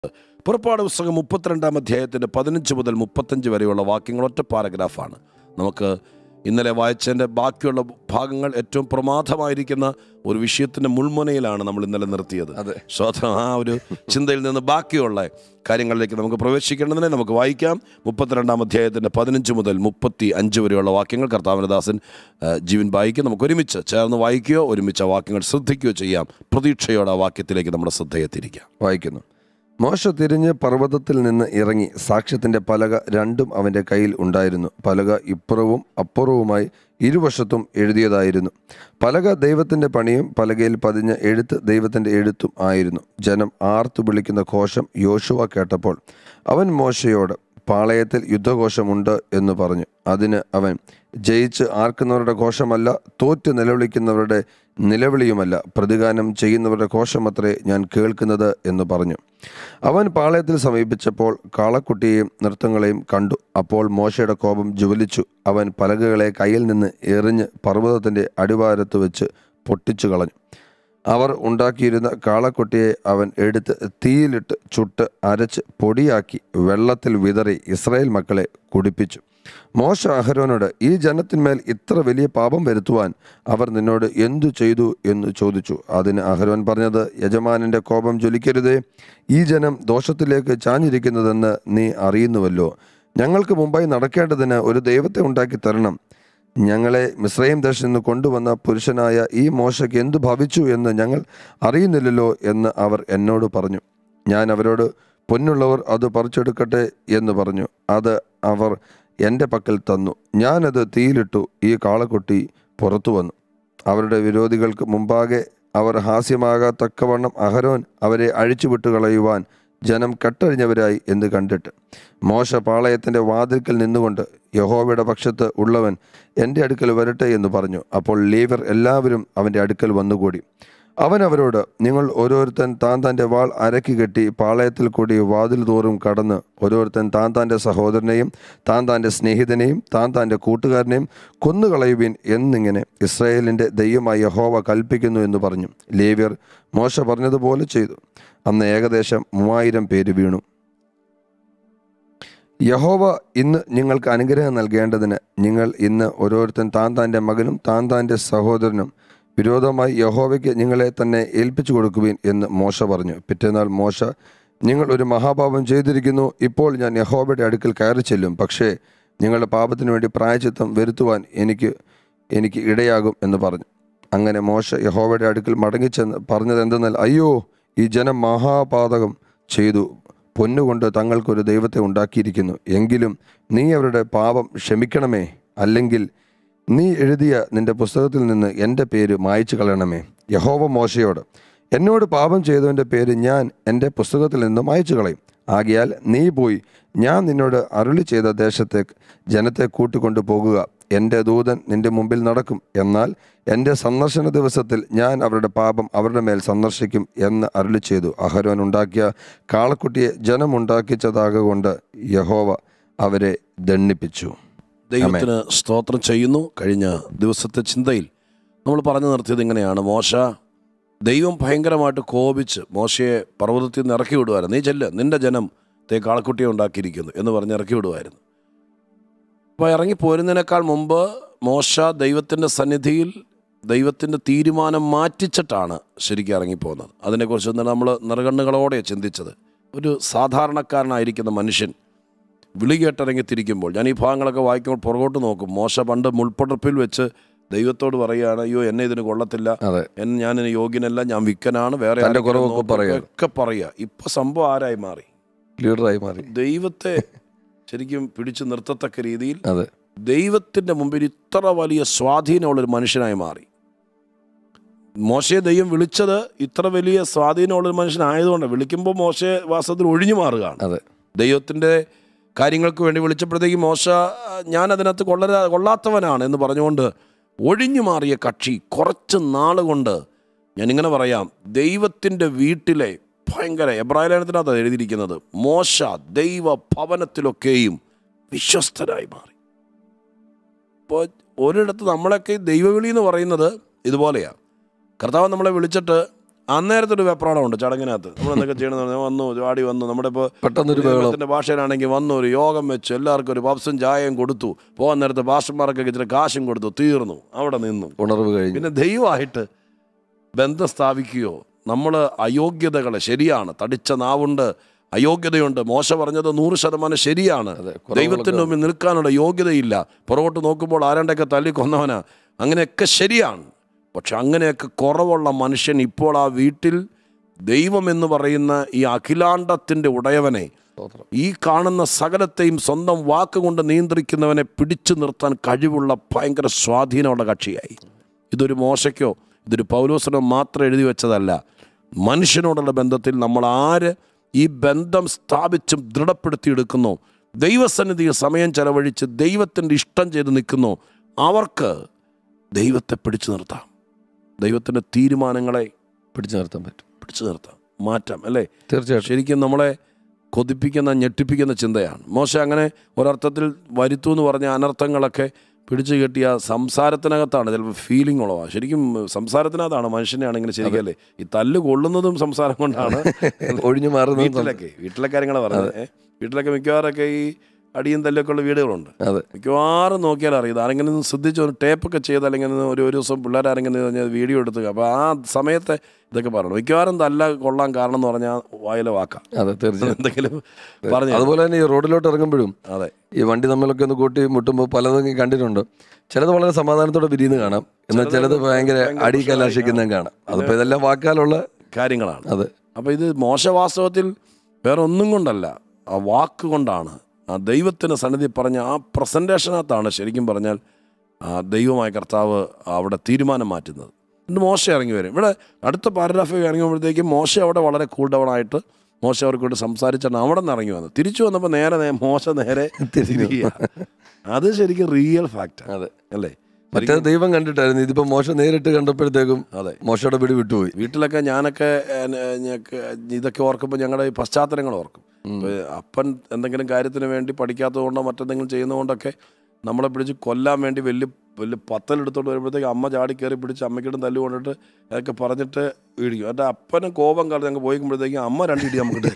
പുറപ്പാട് പുസ്തകം 32-ാം അധ്യായത്തിൻ്റെ 15 മുതൽ 35 വരെയുള്ള വാക്യങ്ങൾ ഒറ്റ പാരഗ്രാഫാണ്. നമുക്ക് ഇന്നലെ വായിച്ചതിൻ്റെ ബാക്കിയുള്ള ഭാഗങ്ങൾ ഏറ്റവും പ്രമാദമായിരിക്കുന്ന ഒരു വിഷയത്തിൻ്റെ മുൾമുനയിലാണ് നമ്മൾ ഇന്നലെ നിർത്തിയത്. സ്വതം ആ ഒരു ചിന്തയിൽ നിന്ന് ബാക്കിയുള്ള കാര്യങ്ങളിലേക്ക് നമുക്ക് പ്രവേശിക്കേണ്ടതിനെ നമുക്ക് വായിക്കാം. 32-ാം അധ്യായത്തിൻ്റെ 15 മുതൽ 35 വരെയുള്ള വാക്യങ്ങൾ കർത്താവിൻ്റെ ദാസൻ ജീവൻ വായിക്കും. നമുക്ക് ഒരുമിച്ച് ചേർന്ന് വായിക്കുകയോ ഒരുമിച്ച് ആ വാക്യങ്ങൾ ശ്രദ്ധിക്കുകയോ ചെയ്യാം. പ്രതീക്ഷയോടെ ആ വാക്യത്തിലേക്ക് നമ്മുടെ ശ്രദ്ധയെ തിരിക്കാം. വായിക്കുന്നു. മോശ തിരിഞ്ഞ് പർവ്വതത്തിൽ നിന്ന് ഇറങ്ങി. സാക്ഷ്യത്തിൻ്റെ പലക രണ്ടും അവൻ്റെ കയ്യിൽ ഉണ്ടായിരുന്നു. പലക ഇപ്പുറവും അപ്പുറവുമായി ഇരുവശത്തും എഴുതിയതായിരുന്നു. പലക ദൈവത്തിൻ്റെ പണിയും പലകയിൽ പതിഞ്ഞ എഴുത്ത് ദൈവത്തിൻ്റെ എഴുത്തും ആയിരുന്നു. ജനം ആർത്തു വിളിക്കുന്ന ഘോഷം യോശുവ കേട്ടപ്പോൾ അവൻ മോശയോട്, പാളയത്തിൽ യുദ്ധഘോഷമുണ്ട് എന്ന് പറഞ്ഞു. അതിന് അവൻ, ജയിച്ച് ആർക്കുന്നവരുടെ ഘോഷമല്ല, തോറ്റ് നിലവിളിക്കുന്നവരുടെ നിലവിളിയുമല്ല, പ്രതിഗാനം ചെയ്യുന്നവരുടെ ഘോഷമത്രേ ഞാൻ കേൾക്കുന്നത് എന്ന് പറഞ്ഞു. അവൻ പാളയത്തിൽ സമീപിച്ചപ്പോൾ കാളക്കുട്ടിയെയും നൃത്തങ്ങളെയും കണ്ടു. അപ്പോൾ മോശയുടെ കോപം ജ്വലിച്ചു. അവൻ പലകകളെ കയ്യിൽ നിന്ന് എറിഞ്ഞ് പർവ്വതത്തിൻ്റെ അടിവാരത്ത് വെച്ച് പൊട്ടിച്ചു കളഞ്ഞു. അവർ ഉണ്ടാക്കിയിരുന്ന കാളക്കുട്ടിയെ അവൻ എടുത്ത് തീയിലിട്ട് ചുട്ട് അരച്ച് പൊടിയാക്കി വെള്ളത്തിൽ വിതറി ഇസ്രായേൽ മക്കളെ കുടിപ്പിച്ചു. മോശ അഹരോനോട്, ഈ ജനത്തിന്മേൽ ഇത്ര വലിയ പാപം വരുത്തുവാൻ അവർ നിന്നോട് എന്തു ചെയ്തു എന്ന് ചോദിച്ചു. അതിന് അഹരോൻ പറഞ്ഞത്, യജമാനൻ്റെ കോപം ജ്വലിക്കരുതേ. ഈ ജനം ദോഷത്തിലേക്ക് ചാഞ്ഞിരിക്കുന്നതെന്ന് നീ അറിയുന്നുവല്ലോ. ഞങ്ങൾക്ക് മുമ്പായി നടക്കേണ്ടതിന് ഒരു ദൈവത്തെ ഉണ്ടാക്കി തരണം. ഞങ്ങളെ മിസ്രയീം ദേശത്ത് നിന്ന് കൊണ്ടുവന്ന പുരുഷനായ ഈ മോശയ്ക്ക് എന്തു ഭവിച്ചു എന്ന് ഞങ്ങൾ അറിയുന്നില്ലല്ലോ എന്ന് അവർ എന്നോട് പറഞ്ഞു. ഞാൻ അവരോട്, പൊന്നുള്ളവർ അത് പറിച്ചെടുക്കട്ടെ എന്ന് പറഞ്ഞു. അത് അവർ എൻ്റെ പക്കൽ തന്നു. ഞാനത് തീയിലിട്ടു. ഈ കാളക്കുട്ടി പുറത്തു വന്നു. അവരുടെ വിരോധികൾക്ക് മുമ്പാകെ അവർ ഹാസ്യമാകത്തക്കവണ്ണം അഹരോൻ അവരെ അഴിച്ചുവിട്ടു കളയുവാൻ ജനം കെട്ടഴിഞ്ഞവരായി എന്ന് കണ്ടിട്ട് മോശ പാളയത്തിൻ്റെ വാതിൽക്കൽ നിന്നുകൊണ്ട്, യഹോവയുടെ പക്ഷത്ത് ഉള്ളവൻ എൻ്റെ അടുക്കൽ വരട്ടെ എന്ന് പറഞ്ഞു. അപ്പോൾ ലേവ്യർ എല്ലാവരും അവൻ്റെ അടുക്കൽ വന്നുകൂടി. അവൻ അവരോട്, നിങ്ങൾ ഓരോരുത്തൻ താൻ താൻ്റെ വാൾ അരക്കി കെട്ടി പാളയത്തിൽ കൂടി വാതിൽ തോറും കടന്ന് ഓരോരുത്തൻ താൻ താൻ്റെ സഹോദരനെയും താൻ താൻ്റെ സ്നേഹിതനെയും താൻ താൻ്റെ കൂട്ടുകാരനെയും കൊന്നുകളയുവിൻ എന്നിങ്ങനെ ഇസ്രായേലിൻ്റെ ദൈവമായ യഹോവ കൽപ്പിക്കുന്നു എന്ന് പറഞ്ഞു. ലേവ്യർ മോശ പറഞ്ഞതുപോലെ ചെയ്തു. അന്ന് ഏകദേശം 3000 പേര് വീണു. യഹോവ ഇന്ന് നിങ്ങൾക്ക് അനുഗ്രഹം നൽകേണ്ടതിന് നിങ്ങൾ ഇന്ന് ഓരോരുത്തൻ താൻ താൻ്റെ മകനും താൻ താൻ്റെ സഹോദരനും വിരോധമായി യഹോവയ്ക്ക് നിങ്ങളെ തന്നെ ഏൽപ്പിച്ചു കൊടുക്കുവിൻ എന്ന് മോശ പറഞ്ഞു. പിറ്റേന്നാൾ മോശ, നിങ്ങൾ ഒരു മഹാപാപം ചെയ്തിരിക്കുന്നു. ഇപ്പോൾ ഞാൻ യഹോവയുടെ അടുക്കൽ കയറി ചെല്ലും. പക്ഷേ നിങ്ങളുടെ പാപത്തിനു വേണ്ടി പ്രായശ്ചിത്തം വരുത്തുവാൻ എനിക്ക് ഇടയാകും എന്ന് പറഞ്ഞു. അങ്ങനെ മോശ യഹോവയുടെ അടുക്കൽ മടങ്ങിച്ചെന്ന് പറഞ്ഞത് എന്തെന്നാൽ, അയ്യോ, ഈ ജനം മഹാപാതകം ചെയ്തു. പൊന്നുകൊണ്ട് തങ്ങൾക്കൊരു ദൈവത്തെ ഉണ്ടാക്കിയിരിക്കുന്നു. എങ്കിലും നീ അവരുടെ പാപം ക്ഷമിക്കണമേ, അല്ലെങ്കിൽ നീ എഴുതിയ നിന്റെ പുസ്തകത്തിൽ നിന്ന് എൻ്റെ പേര് മായ്ച്ചു കളയണമേ. യഹോവ മോശയോട്, എന്നോട് പാപം ചെയ്തവൻ്റെ പേര് ഞാൻ എൻ്റെ പുസ്തകത്തിൽ നിന്ന് മായ്ച്ചു കളയും. ആകയാൽ നീ പോയി ഞാൻ നിന്നോട് അരുളി ചെയ്ത ദേശത്തേക്ക് ജനത്തെ കൂട്ടിക്കൊണ്ടു പോകുക. എൻ്റെ ദൂതൻ നിന്റെ മുമ്പിൽ നടക്കും. എന്നാൽ എൻ്റെ സന്ദർശന ദിവസത്തിൽ ഞാൻ അവരുടെ പാപം അവരുടെ മേൽ സന്ദർശിക്കും എന്ന് അരുളി ചെയ്തു. അഹരോൻ ഉണ്ടാക്കിയ കാളക്കുട്ടിയെ ജനം ഉണ്ടാക്കിച്ചതാകൊണ്ട് യഹോവ അവരെ ദണ്ഡിപ്പിച്ചു. ദൈവത്തിന് സ്തോത്രം ചെയ്യുന്നു. കഴിഞ്ഞ ദിവസത്തെ ചിന്തയിൽ നമ്മൾ പറഞ്ഞു നിർത്തിയത് ഇങ്ങനെയാണ്. മോശ, ദൈവം ഭയങ്കരമായിട്ട് കോപിച്ച് മോശയെ പർവ്വതത്തിൽ നിന്ന് ഇറക്കി വിടുമായിരുന്നു. നീ ചെല്ല്, നിന്റെ ജനം കാളക്കുട്ടിയെ ഉണ്ടാക്കിയിരിക്കുന്നു എന്ന് പറഞ്ഞ് ഇറക്കി വിടുമായിരുന്നു. അപ്പോൾ ഇറങ്ങിപ്പോരുന്നതിനേക്കാൾ മുമ്പ് മോശ ദൈവത്തിൻ്റെ സന്നിധിയിൽ ദൈവത്തിൻ്റെ തീരുമാനം മാറ്റിച്ചിട്ടാണ് ശരിക്കും ഇറങ്ങിപ്പോകുന്നത്. അതിനെക്കുറിച്ച് നമ്മൾ നിറകണ്ണുകളോടെ ചിന്തിച്ചത്. ഒരു സാധാരണക്കാരനായിരിക്കുന്ന മനുഷ്യൻ വിളി കേട്ടിറങ്ങിത്തിരിക്കുമ്പോൾ, ഞാൻ ഈ ഭാഗങ്ങളൊക്കെ വായിക്കുമ്പോൾ പുറകോട്ട് നോക്കും. മോശ പണ്ട് മുൾപ്പടർപ്പിൽ വെച്ച് ദൈവത്തോട് പറയുകയാണ്, അയ്യോ എന്നെ ഇതിന് കൊള്ളത്തില്ല, ഞാനിന് യോഗ്യനല്ല, ഞാൻ വിക്കനാണ്, വേറെ ഒക്കെ പറയുക. ഇപ്പൊ സംഭവം ആരായി മാറി? ലീഡറായി മാറി. ദൈവത്തെ ശരിക്കും പിടിച്ചു നിർത്തത്തക്ക രീതിയിൽ ദൈവത്തിൻ്റെ മുമ്പിൽ ഇത്ര വലിയ സ്വാധീനമുള്ളൊരു മനുഷ്യനായി മാറി. മോശയെ ദൈവം വിളിച്ചത് ഇത്ര വലിയ സ്വാധീനമുള്ളൊരു മനുഷ്യനായതുകൊണ്ട് വിളിക്കുമ്പോൾ മോശയെ വാസ്തവത്തിൽ ഒഴിഞ്ഞു മാറുകയാണ്. ദൈവത്തിൻ്റെ കാര്യങ്ങൾക്ക് വേണ്ടി വിളിച്ചപ്പോഴത്തേക്ക് മോശ ഞാൻ അതിനകത്ത് കൊള്ളാത്തവനാണ് എന്ന് പറഞ്ഞുകൊണ്ട് ഒഴിഞ്ഞു മാറിയ കക്ഷി കുറച്ച് നാളുകൊണ്ട്, ഞാനിങ്ങനെ പറയാം, ദൈവത്തിൻ്റെ വീട്ടിലെ ഭയങ്കര, എബ്രായ ലേഖനത്തിനകത്ത് എഴുതിയിരിക്കുന്നത്, മോശ ദൈവ ഭവനത്തിലൊക്കെയും വിശ്വസ്തനായി മാറി. ഇപ്പോൾ ഒരിടത്ത് നമ്മളൊക്കെ ദൈവവിളി എന്ന് പറയുന്നത് ഇതുപോലെയാണ്. കർത്താവ് നമ്മളെ വിളിച്ചിട്ട് അന്നേരത്തെ ഒരു വെപ്രാളമുണ്ട് ചടങ്ങിനകത്ത്. നമ്മൾ എന്തൊക്കെ ചെയ്യണമെന്ന് വന്നു, ചാടി വന്നു. നമ്മുടെ ഇപ്പോൾ പെട്ടെന്നൊരു ദൈവത്തിൻ്റെ ഭാഷയിലാണെങ്കിൽ വന്നു, ഒരു യോഗം വെച്ച് എല്ലാവർക്കും ഒരു പപ്സും ചായയും കൊടുത്തു. പോകാൻ നേരത്തെ ഭാഷന്മാർക്കൊക്കെ ഇച്ചിരി കാശും കൊടുത്തു, തീർന്നു, അവിടെ നിന്നു, ഉണർവ് കഴിഞ്ഞു. പിന്നെ ദൈവമായിട്ട് ബന്ധം സ്ഥാപിക്കുകയോ? നമ്മൾ അയോഗ്യതകളെ, ശരിയാണ്, തടിച്ച നാവുണ്ട്, അയോഗ്യതയുണ്ട്. മോശ പറഞ്ഞത് 100% ശരിയാണ്. ദൈവത്തിൻ്റെ മുമ്പിൽ നിൽക്കാനുള്ള യോഗ്യതയില്ല. പുറകോട്ട് നോക്കുമ്പോൾ ആരണ്ടൊക്കെ തല്ലിക്കൊന്നവനാ, അങ്ങനെയൊക്കെ ശരിയാണ്. പക്ഷെ അങ്ങനെയൊക്കെ കുറവുള്ള മനുഷ്യൻ ഇപ്പോൾ ആ വീട്ടിൽ ദൈവമെന്ന് പറയുന്ന ഈ അഖിലാണ്ടത്തിൻ്റെ ഉടയവനെ, ഈ കാണുന്ന സകലത്തെയും സ്വന്തം വാക്കുകൊണ്ട് നിയന്ത്രിക്കുന്നവനെ പിടിച്ചു നിർത്താൻ കഴിവുള്ള ഭയങ്കര സ്വാധീനമുള്ള കക്ഷിയായി. ഇതൊരു മോശയ്ക്കോ ഇതൊരു പൗലോസിനോ മാത്രം എഴുതി വെച്ചതല്ല. മനുഷ്യനോടുള്ള ബന്ധത്തിൽ നമ്മൾ ആര് ഈ ബന്ധം സ്ഥാപിച്ചും ദൃഢപ്പെടുത്തിയെടുക്കുന്നോ, ദൈവസന്നിധിയിൽ സമയം ചെലവഴിച്ച് ദൈവത്തിൻ്റെ ഇഷ്ടം ചെയ്ത് നിൽക്കുന്നോ, അവർക്ക് ദൈവത്തെ പിടിച്ചു നിർത്താം. ദൈവത്തിൻ്റെ തീരുമാനങ്ങളെ പിടിച്ചു നിർത്താൻ പറ്റും, പിടിച്ചു നിർത്താം, മാറ്റാം, അല്ലേ? തീർച്ചയായിട്ടും. ശരിക്കും നമ്മളെ കൊതിപ്പിക്കുന്ന, ഞെട്ടിപ്പിക്കുന്ന ചിന്തയാണ്. മോശ അങ്ങനെ ഒരർത്ഥത്തിൽ വരുത്തു എന്ന് പറഞ്ഞ അനർത്ഥങ്ങളൊക്കെ പിടിച്ചു കെട്ടിയ സംസാരത്തിനകത്താണ് ചിലപ്പോൾ ഫീലിംഗ് ഉള്ളതാണ്. ശരിക്കും സംസാരത്തിനകത്താണ് മനുഷ്യനെ ആണെങ്കിൽ ശരിക്കല്ലേ ഈ തല്ല് കൊള്ളുന്നതും സംസാരം കൊണ്ടാണ്. ഒഴിഞ്ഞു മാറുന്നത് വീട്ടിലെ കാര്യങ്ങളാണ് പറഞ്ഞത്. വീട്ടിലൊക്കെ മിക്കവാറൊക്കെ ഈ അടിയും തല്ലൊക്കെ ഉള്ള വീടുകളുണ്ട്. മിക്കവാറും നോക്കിയാൽ അറിയാം. ആരെങ്കിലും ശ്രദ്ധിച്ച് ഒരു ടേപ്പൊക്കെ ചെയ്ത്, അല്ലെങ്കിൽ ഒരു ദിവസം പിള്ളേരാരെങ്കിലും വീഡിയോ എടുത്ത്, അപ്പോൾ ആ സമയത്തെ ഇതൊക്കെ പറയണം. മിക്കവാറും തല്ല കൊള്ളാൻ കാരണം എന്ന് പറഞ്ഞാൽ വായിലെ വാക്കാം. അതെ, തീർച്ചയായും. എന്തെങ്കിലും പറഞ്ഞു. അതുപോലെ തന്നെ ഈ റോഡിലോട്ട് ഇറങ്ങുമ്പോഴും അതെ, ഈ വണ്ടി നമ്മളൊക്കെ ഒന്ന് കൂട്ടി മുട്ടുമ്പോൾ പലതും കണ്ടിട്ടുണ്ട്. ചിലത് വളരെ സമാധാനത്തോടെ പിരിയുന്ന കാണാം, എന്നാൽ ചിലത് ഭയങ്കര അടി കലാശിക്കുന്നതും കാണാം. അതിപ്പോൾ ഇതെല്ലാം വാക്കാലുള്ള കാര്യങ്ങളാണ്. അതെ. അപ്പോൾ ഇത് മോശവാസ്തവത്തിൽ വേറെ ഒന്നും കൊണ്ടല്ല, ആ വാക്ക് കൊണ്ടാണ്. ആ ദൈവത്തിന് സന്നിധി പറഞ്ഞ ആ പ്രസൻറ്റേഷനകത്താണ് ശരിക്കും പറഞ്ഞാൽ ദൈവമായ കർത്താവ് അവിടെ തീരുമാനം മാറ്റുന്നത്. എന്നിട്ട് മോശ ഇറങ്ങി വരും. ഇവിടെ അടുത്ത പാരഗ്രാഫ് ഇറങ്ങുമ്പോഴത്തേക്കും മോശ അവിടെ വളരെ കൂൾ ഡൗൺ ആയിട്ട് മോശ അവർക്ക് വേണ്ടി സംസാരിച്ചാണ് അവിടെ നിന്ന് ഇറങ്ങി വന്നത്. തിരിച്ചു വന്നപ്പോൾ മോശ നേരെ തിരിയുക. അത് ശരിക്കും റിയൽ ഫാക്റ്റാണ്. അതെ, അല്ലേ? മറ്റേ ദൈവം കണ്ടിട്ടായിരുന്നു. ഇതിപ്പോൾ മോശ നേരിട്ട് കണ്ടപ്പോഴത്തേക്കും അതെ മോശയുടെ പിടി വിട്ടുപോയി. വീട്ടിലൊക്കെ ഞാനൊക്കെ ഇതൊക്കെ ഓർക്കുമ്പോൾ ഞങ്ങളുടെ ഈ പശ്ചാത്തലങ്ങൾ ഓർക്കും. അപ്പൻ എന്തെങ്കിലും കാര്യത്തിന് വേണ്ടി പഠിക്കാത്തത് കൊണ്ടോ മറ്റെന്തെങ്കിലും ചെയ്യുന്നതുകൊണ്ടൊക്കെ നമ്മളെ പിടിച്ച് കൊല്ലാൻ വേണ്ടി വലിയ വലിയ പത്തലെടുത്തോണ്ട് വരുമ്പോഴത്തേക്ക് അമ്മ ചാടി കയറി പിടിച്ച് അമ്മയ്ക്കിടും തല്ലു കൊണ്ടിട്ട് അതൊക്കെ പറഞ്ഞിട്ട് ഇടിക്കും. എൻ്റെ അപ്പനും കോപം കാലത്ത് ഞങ്ങൾ പോയിക്കുമ്പോഴത്തേക്കും അമ്മ രണ്ടിടി നമുക്ക്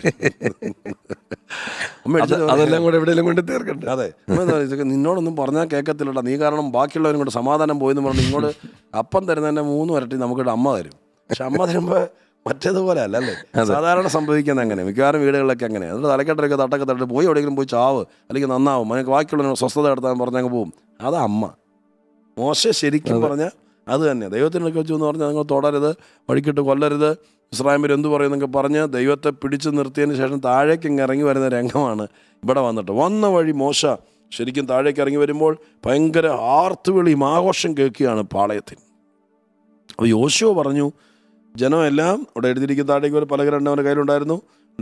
അതെല്ലാം കൂടെ എവിടെയെങ്കിലും കൊണ്ട് തീർക്കട്ടെ. അതെ, നിന്നോടൊന്നും പറഞ്ഞാൽ കേൾക്കത്തില്ലടാ, നീ കാരണം ബാക്കിയുള്ളവരും കൂടെ സമാധാനം പോയെന്ന് പറഞ്ഞ് ഇങ്ങോട്ട് അപ്പം തരുന്നതന്നെ 3 ഇരട്ടി നമുക്കിവിടെ അമ്മ തരും. പക്ഷെ അമ്മ തരുമ്പോൾ മറ്റേതുപോലെ അല്ല, അല്ലേ? സാധാരണ സംഭവിക്കുന്നത് അങ്ങനെ, മിക്കവാറും വീടുകളിലൊക്കെ അങ്ങനെ. എന്നിട്ട് തലക്കെട്ടൊക്കെ തട്ടൊക്കെ തട്ടിട്ട് പോയി എവിടെയെങ്കിലും പോയി ചാവ്, അല്ലെങ്കിൽ നന്നാവും, അതിനൊക്കെ ബാക്കിയുള്ളവർ സ്വസ്ഥത എടുത്താൽ പറഞ്ഞങ്ങ് പോവും. അതാ അമ്മ. മോശ ശരിക്കും പറഞ്ഞാൽ അത് തന്നെ. ദൈവത്തിനൊക്കെ വെച്ചു എന്ന് പറഞ്ഞാൽ നിങ്ങൾ തൊടരുത്, വഴിക്കിട്ട് കൊല്ലരുത്, ഇസ്രായേൽ എന്തു പറയുന്നൊക്കെ പറഞ്ഞ് ദൈവത്തെ പിടിച്ചു നിർത്തിയതിന് ശേഷം താഴേക്ക് ഇങ്ങ് ഇറങ്ങി വരുന്ന രംഗമാണ് ഇവിടെ വന്നിട്ട്. വന്ന വഴി മോശ ശരിക്കും താഴേക്ക് ഇറങ്ങി വരുമ്പോൾ ഭയങ്കര ആർത്തുവിളിയും ആഘോഷം കേൾക്കുകയാണ് പാളയത്തിൽ. അപ്പോൾ യോശുവ പറഞ്ഞു, ജനമെല്ലാം അവിടെ എഴുതിയിരിക്കുന്ന താഴേക്ക് ഒരു പലകരണ്ട് അവൻ്റെ കയ്യിലുണ്ടായിരുന്നു.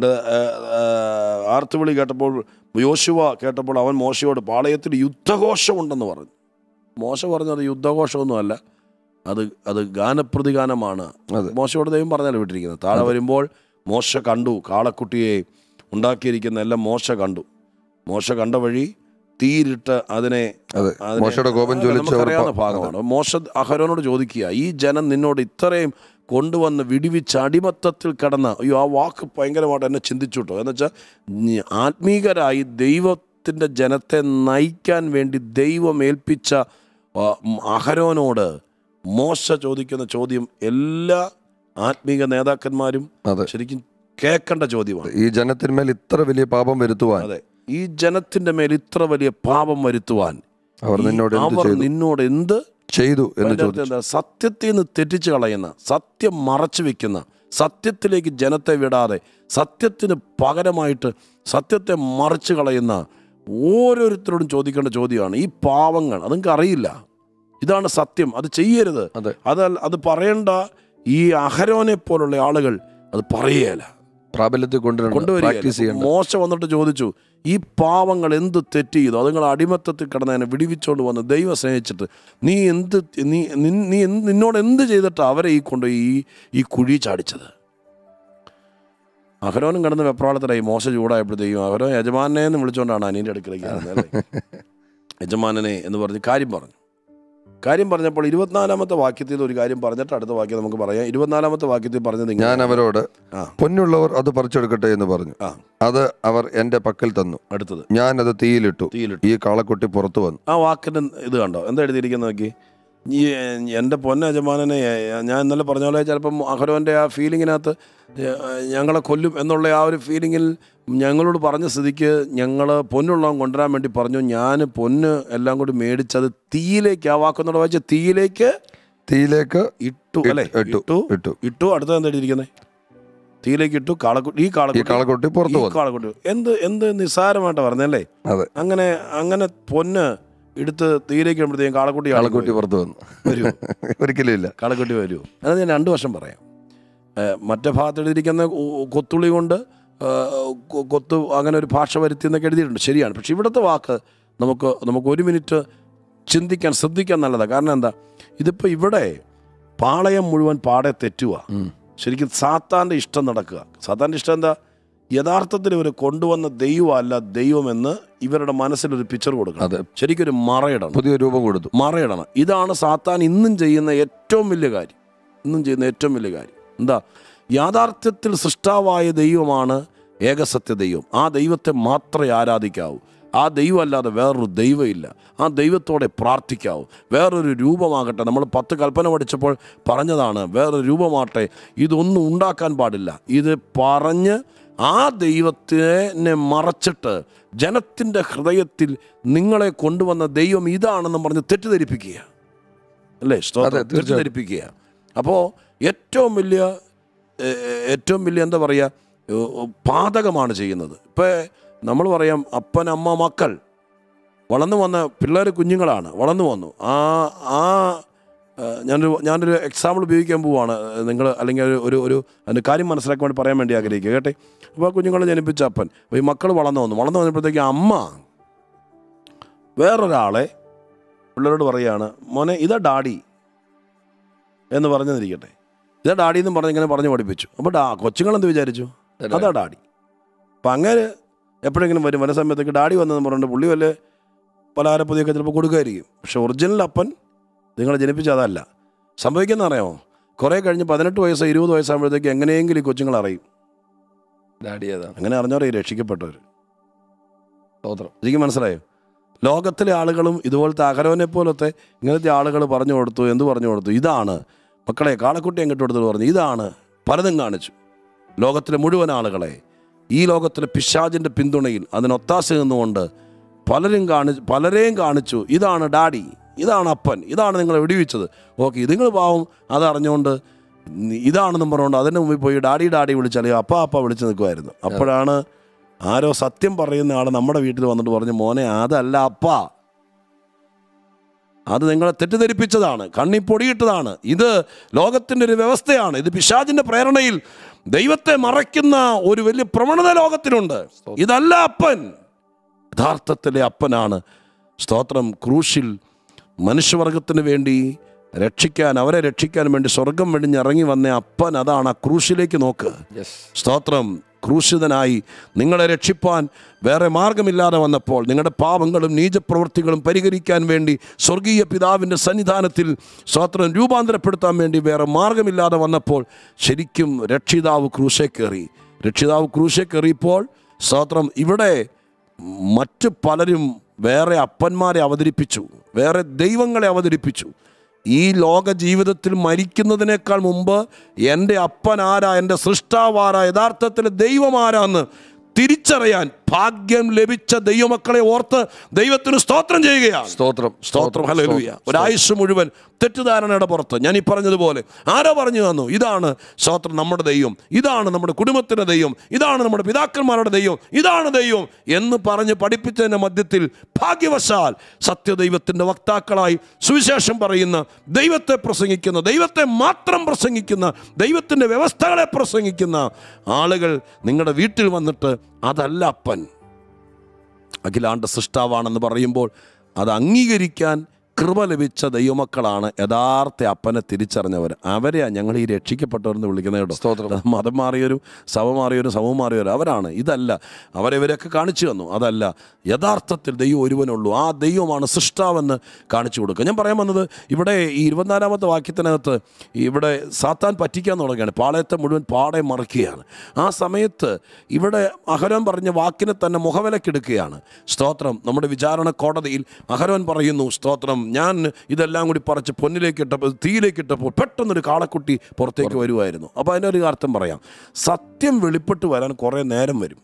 ആർത്തുവിളി കേട്ടപ്പോൾ യോശുവ കേട്ടപ്പോൾ അവൻ മോശയോട് പാളയത്തിൽ യുദ്ധഘോഷമുണ്ടെന്ന് പറഞ്ഞു. മോശ പറഞ്ഞത് യുദ്ധഘോഷമൊന്നുമല്ല, അത് ഗാനപ്രതിഗാനമാണ്. മോശയോട് ദൈവം പറഞ്ഞാൽ വിട്ടിരിക്കുന്നത്. താഴെ വരുമ്പോൾ മോശ കണ്ടു കാളക്കുട്ടിയെ ഉണ്ടാക്കിയിരിക്കുന്ന എല്ലാം മോശ കണ്ടു. മോശ കണ്ട വഴി തീരിട്ട് അതിനെ നമുക്കറിയാവുന്ന ഭാഗമാണ്. മോശ അഹരോനോട് ചോദിക്കുക, ഈ ജനം നിന്നോട് ഇത്രയും കൊണ്ടുവന്ന് വിടിവിച്ച് അടിമത്തത്തിൽ കിടന്ന, അയ്യോ ആ വാക്ക് ഭയങ്കരമായിട്ട് എന്നെ ചിന്തിച്ചു കേട്ടോ. എന്ന് വെച്ചാൽ ആത്മീകരായി ദൈവത്തിൻ്റെ ജനത്തെ നയിക്കാൻ വേണ്ടി ദൈവം ഏൽപ്പിച്ച അഹരോനോട് മോശ ചോദിക്കുന്ന ചോദ്യം എല്ലാ ആത്മീക നേതാക്കന്മാരും ശരിക്കും കേൾക്കേണ്ട ചോദ്യമാണ്. ഈ ജനത്തിന്മേൽ ഇത്ര വലിയ പാപം വരുത്തുവാൻ, അതെ, ഈ ജനത്തിൻ്റെ മേൽ ഇത്ര വലിയ പാപം വരുത്തുവാൻ അവർ നിന്നോട് എന്ത് ചെയ്തു എന്ന് ചോദിച്ചു. സത്യത്തിൽ നിന്ന് തെറ്റിച്ച് കളയുന്ന, സത്യം മറച്ചു വെക്കുന്ന, സത്യത്തിലേക്ക് ജനത്തെ വിടാതെ സത്യത്തിന് പകരമായിട്ട് സത്യത്തെ മറച്ചു കളയുന്ന ഓരോരുത്തരോടും ചോദിക്കേണ്ട ചോദ്യമാണ് ഈ പാവങ്ങൾ. നിങ്ങൾക്ക് അറിയില്ല, ഇതാണ് സത്യം, അത് ചെയ്യരുത്, അത് പറയേണ്ട ഈ അഹരോനെ പോലുള്ള ആളുകൾ അത് പറയുകയില്ല, പ്രാബല്യത്തിൽ കൊണ്ടുവരിക. മോശ വന്നിട്ട് ചോദിച്ചു, ഈ പാവങ്ങൾ എന്ത് തെറ്റ് ചെയ്തു? അതുങ്ങൾ അടിമത്തത്തിൽ കിടന്നതിനെ വിടിവിച്ചുകൊണ്ട് വന്ന് ദൈവം സ്നേഹിച്ചിട്ട് നിന്നോട് എന്ത് ചെയ്തിട്ടാണ് അവരെ ഈ കുഴി ചാടിച്ചത്? അഹരോനും കിടന്ന് വെപ്രാളത്തിലായി. മോശ ചൂടായപ്പോഴത്തേക്കും അഹരോൻ യജമാനെ എന്ന് വിളിച്ചുകൊണ്ടാണ് അനിയൻ്റെ അടുക്കലേക്ക് അല്ലേ യജമാനനെ എന്ന് പറഞ്ഞ് കാര്യം പറഞ്ഞു. കാര്യം പറഞ്ഞപ്പോൾ 24-ാമത്തെ വാക്യത്തിൽ ഒരു കാര്യം പറഞ്ഞിട്ട് അടുത്ത വാക്യം നമുക്ക് പറയാം. 24-ാമത്തെ വാക്യത്തിൽ പറഞ്ഞത് ഞാൻ അവരോട് പൊന്നുള്ളവർ അത് പറിച്ചെടുക്കട്ടെ എന്ന് പറഞ്ഞു. അത് അവർ എന്റെ പക്കൽ തന്നു. അടുത്തത് ഞാൻ അത് തീയിലിട്ടു. ഈ കാളക്കുട്ടി പുറത്തു വന്നു. ആ വാക്കിന്റെ ഇത് കണ്ടോ, എന്താ എഴുതിയിരിക്കുന്നത് നോക്കി. ഈ എൻ്റെ പൊന്ന യജമാനനെ, ഞാൻ ഇന്നലെ പറഞ്ഞ പോലെ ചിലപ്പം അഹരോൻ്റെ ആ ഫീലിങ്ങിനകത്ത് ഞങ്ങളെ കൊല്ലും എന്നുള്ള ആ ഒരു ഫീലിങ്ങിൽ ഞങ്ങളോട് പറഞ്ഞ സ്ഥിതിക്ക് ഞങ്ങൾ പൊന്നുള്ളവൻ കൊണ്ടുവരാൻ വേണ്ടി പറഞ്ഞു. ഞാൻ പൊന്ന് എല്ലാം കൂടി മേടിച്ചത് തീയിലേക്ക്, ആ വാക്കെന്നോട് വായിച്ച തീയിലേക്ക് ഇട്ടു അല്ലേ, ഇട്ടു. അടുത്തത് എന്താ എഴുതിയിരിക്കുന്നത്? തീയിലേക്ക് ഇട്ടു. ഈ കാളക്കുട്ടി കാളക്കുട്ടി എന്ത് നിസ്സാരമായിട്ടാണ് പറഞ്ഞല്ലേ. അങ്ങനെ പൊന്ന് എടുത്ത് തീയിലേക്ക് ഇടുമ്പോഴത്തേക്കും കാളക്കുട്ടി പുറത്ത് വന്നു. വരുമോ? ഒരിക്കലും ഇല്ല. കാളക്കുട്ടി വരുമോ? അത് ഞാൻ 2 വർഷം പറയാം. മറ്റേ ഭാഗത്ത് എഴുതിയിരിക്കുന്ന കൊത്തുളി കൊണ്ട് കൊത്തു അങ്ങനെ ഒരു ഭാഷ വരുത്തി എന്നൊക്കെ എഴുതിയിട്ടുണ്ട്, ശരിയാണ്. പക്ഷെ ഇവിടുത്തെ വാക്ക് നമുക്ക് 1 മിനിറ്റ് ശ്രദ്ധിക്കാൻ നല്ലതാണ്. കാരണം എന്താ, ഇതിപ്പോൾ ഇവിടെ പാളയം മുഴുവൻ പാടെ തെറ്റുക. ശരിക്കും സാത്താൻ്റെ ഇഷ്ടം നടക്കുക. സാത്താൻ്റെ ഇഷ്ടം എന്താ? യഥാർത്ഥത്തിൽ ഇവർ കൊണ്ടുവന്ന ദൈവമല്ല ദൈവമെന്ന് ഇവരുടെ മനസ്സിലൊരു പിക്ചർ കൊടുക്കണം. ശരിക്കും ഒരു മറയിടണം, പുതിയ രൂപം കൊടുത്തു മറയിടണം. ഇതാണ് സാത്താൻ ഇന്നും ചെയ്യുന്ന ഏറ്റവും വലിയ കാര്യം. എന്താ? യാഥാർത്ഥ്യത്തിൽ സൃഷ്ടാവായ ദൈവമാണ് ഏകസത്യ ദൈവം. ആ ദൈവത്തെ മാത്രമേ ആരാധിക്കാവൂ. ആ ദൈവമല്ലാതെ വേറൊരു ദൈവമില്ല. ആ ദൈവത്തോടെ പ്രാർത്ഥിക്കാവൂ. വേറൊരു രൂപമാകട്ടെ, നമ്മൾ 10 കൽപ്പന പഠിച്ചപ്പോൾ പറഞ്ഞതാണ്, വേറൊരു രൂപമാകട്ടെ, ഇതൊന്നും ഉണ്ടാക്കാൻ പാടില്ല. ഇത് പറഞ്ഞ് ആ ദൈവത്തിനെ മറച്ചിട്ട് ജനത്തിൻ്റെ ഹൃദയത്തിൽ നിങ്ങളെ കൊണ്ടുവന്ന ദൈവം ഇതാണെന്ന് പറഞ്ഞ് തെറ്റിദ്ധരിപ്പിക്കുക അല്ലേ? തെറ്റിദ്ധരിപ്പിക്കുക. അപ്പോൾ ഏറ്റവും വലിയ എന്താ പറയുക, പാതകമാണ് ചെയ്യുന്നത്. ഇപ്പോൾ നമ്മൾ പറയാം, അപ്പൻ അമ്മ മക്കൾ വളർന്നു വന്ന പിള്ളേർ കുഞ്ഞുങ്ങളാണ്, വളർന്നു വന്നു. ഞാനൊരു എക്സാമ്പിൾ ഉപയോഗിക്കാൻ പോവുകയാണ്. നിങ്ങൾ അല്ലെങ്കിൽ ഒരു അതിൻ്റെ കാര്യം മനസ്സിലാക്കാൻ വേണ്ടി പറയാൻ വേണ്ടി ആഗ്രഹിക്കുക കേട്ടെ. അപ്പോൾ കുഞ്ഞുങ്ങളെ ജനിപ്പിച്ച അപ്പൻ, അപ്പോൾ ഈ മക്കൾ വളർന്നു വന്നപ്പോഴത്തേക്ക് അമ്മ വേറൊരാളെ പിള്ളേരോട് പറയുകയാണ്, മോനെ ഇതാ ഡാഡി എന്ന് പറഞ്ഞിരിക്കട്ടെ. ഇതാ ഡാഡി എന്നും ഇങ്ങനെ പറഞ്ഞ് പഠിപ്പിച്ചു. അപ്പോൾ കൊച്ചുങ്ങളെന്ത് വിചാരിച്ചു? അതാ ഡാഡി. അപ്പം അങ്ങനെ എപ്പോഴെങ്കിലും വല്ല സമയത്തേക്ക് ഡാഡി വന്നതെന്ന് പറഞ്ഞിട്ട് പുള്ളി വല്ല പലഹാരപ്പൊതിയൊക്കെ ചിലപ്പോൾ കൊടുക്കുമായിരിക്കും. പക്ഷെ ഒറിജിനൽ അപ്പൻ നിങ്ങളെ ജനിപ്പിച്ച അതല്ല. സംഭവിക്കുന്ന അറിയാമോ? കുറേ കഴിഞ്ഞ് 18 വയസ്സോ 20 വയസ്സാകുമ്പോഴത്തേക്ക് എങ്ങനെയെങ്കിലും ഈ കൊച്ചുങ്ങൾ അറിയും ഡാഡി അതാ. അങ്ങനെ അറിഞ്ഞവരെ രക്ഷിക്കപ്പെട്ടവർ. ശരിക്കും മനസ്സിലായോ? ലോകത്തിലെ ആളുകളും ഇതുപോലത്തെ അഹരോനെ പോലത്തെ ഇങ്ങനത്തെ ആളുകൾ പറഞ്ഞു കൊടുത്തു. ഇതാണ് മക്കളെ കാളക്കുട്ടി എങ്ങിട്ട് കൊടുത്തു പറഞ്ഞു. ഇതാണ് പലതും കാണിച്ചു. ലോകത്തിലെ മുഴുവൻ ആളുകളെ ഈ ലോകത്തിലെ പിശാചിൻ്റെ പിന്തുണയിൽ അതിനൊത്താശ നിന്നുകൊണ്ട് പലരെയും കാണിച്ചു. ഇതാണ് ഡാഡി, ഇതാണ് അപ്പൻ, ഇതാണ് നിങ്ങളെ വെടിവെച്ചത്. ഓക്കെ, ഇതുങ്ങൾ പാവം അതറിഞ്ഞുകൊണ്ട് ഇതാണെന്നും പറഞ്ഞുകൊണ്ട് അതിന് മുമ്പിൽ പോയി ഡാഡി വിളിച്ചാൽ അപ്പ വിളിച്ച് നിൽക്കുമായിരുന്നു. അപ്പോഴാണ് ആരോ സത്യം പറയുന്ന ആൾ നമ്മുടെ വീട്ടിൽ വന്നിട്ട് പറഞ്ഞു, മോനെ അതല്ല അപ്പ, അത് നിങ്ങളെ തെറ്റിദ്ധരിപ്പിച്ചതാണ്, കണ്ണിപ്പൊടിയിട്ടതാണ്. ഇത് ലോകത്തിൻ്റെ ഒരു വ്യവസ്ഥയാണ്. ഇത് പിശാചിൻ്റെ പ്രേരണയിൽ ദൈവത്തെ മറയ്ക്കുന്ന ഒരു വലിയ പ്രവണത ലോകത്തിനുണ്ട്. ഇതല്ല അപ്പൻ. യഥാർത്ഥത്തിലെ അപ്പനാണ്. സ്തോത്രം. ക്രൂശിൽ മനുഷ്യവർഗത്തിന് വേണ്ടി അവരെ രക്ഷിക്കാൻ വേണ്ടി സ്വർഗം വെടിഞ്ഞിറങ്ങി വന്ന അപ്പൻ അതാണ്. ആ ക്രൂശിലേക്ക് നോക്ക്. സ്തോത്രം. ക്രൂശിതനായി നിങ്ങളെ രക്ഷിപ്പാൻ വേറെ മാർഗമില്ലാതെ വന്നപ്പോൾ, നിങ്ങളുടെ പാപങ്ങളും നീചപ്രവൃത്തികളും പരിഹരിക്കാൻ വേണ്ടി സ്വർഗീയ പിതാവിൻ്റെ സന്നിധാനത്തിൽ സ്തോത്രം രൂപാന്തരപ്പെടുത്താൻ വേണ്ടി വേറെ മാർഗമില്ലാതെ വന്നപ്പോൾ ശരിക്കും രക്ഷിതാവ് ക്രൂശേ കയറിയപ്പോൾ സ്തോത്രം ഇവിടെ മറ്റു പലരും വേറെ അപ്പന്മാരെ അവതരിപ്പിച്ചു, വേറെ ദൈവങ്ങളെ അവതരിപ്പിച്ചു. ഈ ലോക ജീവിതത്തിൽ മരിക്കുന്നതിനേക്കാൾ മുമ്പ് എൻ്റെ അപ്പനാരാ, എൻ്റെ സൃഷ്ടാവാരാ, യഥാർത്ഥത്തിൽ ദൈവമാരാന്ന് തിരിച്ചറിയാൻ ഭാഗ്യം ലഭിച്ച ദൈവമക്കളെ ഓർത്ത് ദൈവത്തിന് സ്തോത്രം ചെയ്യുകയാണ്. സ്തോത്രം. ഹല്ലേലൂയ. ഒരായുസ് മുഴുവൻ തെറ്റിദ്ധാരണയുടെ പുറത്ത് ഞാൻ ഈ പറഞ്ഞതുപോലെ ആരോ പറഞ്ഞു തന്നു, ഇതാണ് സ്തോത്രം നമ്മുടെ ദൈവം, ഇതാണ് നമ്മുടെ കുടുംബത്തിൻ്റെ ദൈവം, ഇതാണ് നമ്മുടെ പിതാക്കന്മാരുടെ ദൈവം, ഇതാണ് ദൈവം എന്ന് പറഞ്ഞ് പഠിപ്പിച്ചതിൻ്റെ മധ്യത്തിൽ ഭാഗ്യവശാൽ സത്യദൈവത്തിൻ്റെ വക്താക്കളായി സുവിശേഷം പറയുന്ന, ദൈവത്തെ പ്രസംഗിക്കുന്ന, ദൈവത്തെ മാത്രം പ്രസംഗിക്കുന്ന, ദൈവത്തിൻ്റെ വ്യവസ്ഥകളെ പ്രസംഗിക്കുന്ന ആളുകൾ നിങ്ങളുടെ വീട്ടിൽ വന്നിട്ട് അതല്ല അപ്പൻ, അഖിലാണ്ട സൃഷ്ടാവാണെന്ന് പറയുമ്പോൾ അത് അംഗീകരിക്കാൻ കൃപ ലഭിച്ച ദൈവമക്കളാണ് യഥാർത്ഥ അപ്പനെ തിരിച്ചറിഞ്ഞവർ. അവരെയാണ് ഞങ്ങൾ ഈ രക്ഷിക്കപ്പെട്ടവരെന്ന് വിളിക്കുന്നത് കേട്ടോ. മതം മാറിയൊരു സഭ മാറിയൊരു സമൂഹം മാറിയൊരു അവരാണ്. ഇതല്ല അവരെവരൊക്കെ കാണിച്ചു തന്നു. അതല്ല, യഥാർത്ഥത്തിൽ ദൈവം ഒരുവനുള്ളൂ. ആ ദൈവമാണ് സൃഷ്ടാവെന്ന് കാണിച്ചു കൊടുക്കുക. ഞാൻ പറയാൻ വന്നത് ഇവിടെ ഈ 24-ാമത്തെ വാക്യത്തിനകത്ത് ഇവിടെ സാത്താൻ പറ്റിക്കാൻ തുടങ്ങുകയാണ്. പാളയത്തെ മുഴുവൻ പാടെ മറിക്കുകയാണ്. ആ സമയത്ത് ഇവിടെ അഹരോൻ പറഞ്ഞ വാക്കിനെ തന്നെ മുഖവിലക്കെടുക്കുകയാണ്. സ്തോത്രം. നമ്മുടെ വിചാരണ കോടതിയിൽ അഹരോൻ പറയുന്നു, സ്തോത്രം, ഞാൻ ഇതെല്ലാം കൂടി പറിച്ച് പൊന്നിലേക്കിട്ടപ്പോൾ തീയിലേക്കിട്ടപ്പോൾ പെട്ടെന്നൊരു കാളക്കുട്ടി പുറത്തേക്ക് വരുമായിരുന്നു. അപ്പോൾ അതിൻ്റെ ഒരു അർത്ഥം പറയാം. സത്യം വെളിപ്പെട്ട് വരാൻ കുറേ നേരം വരും.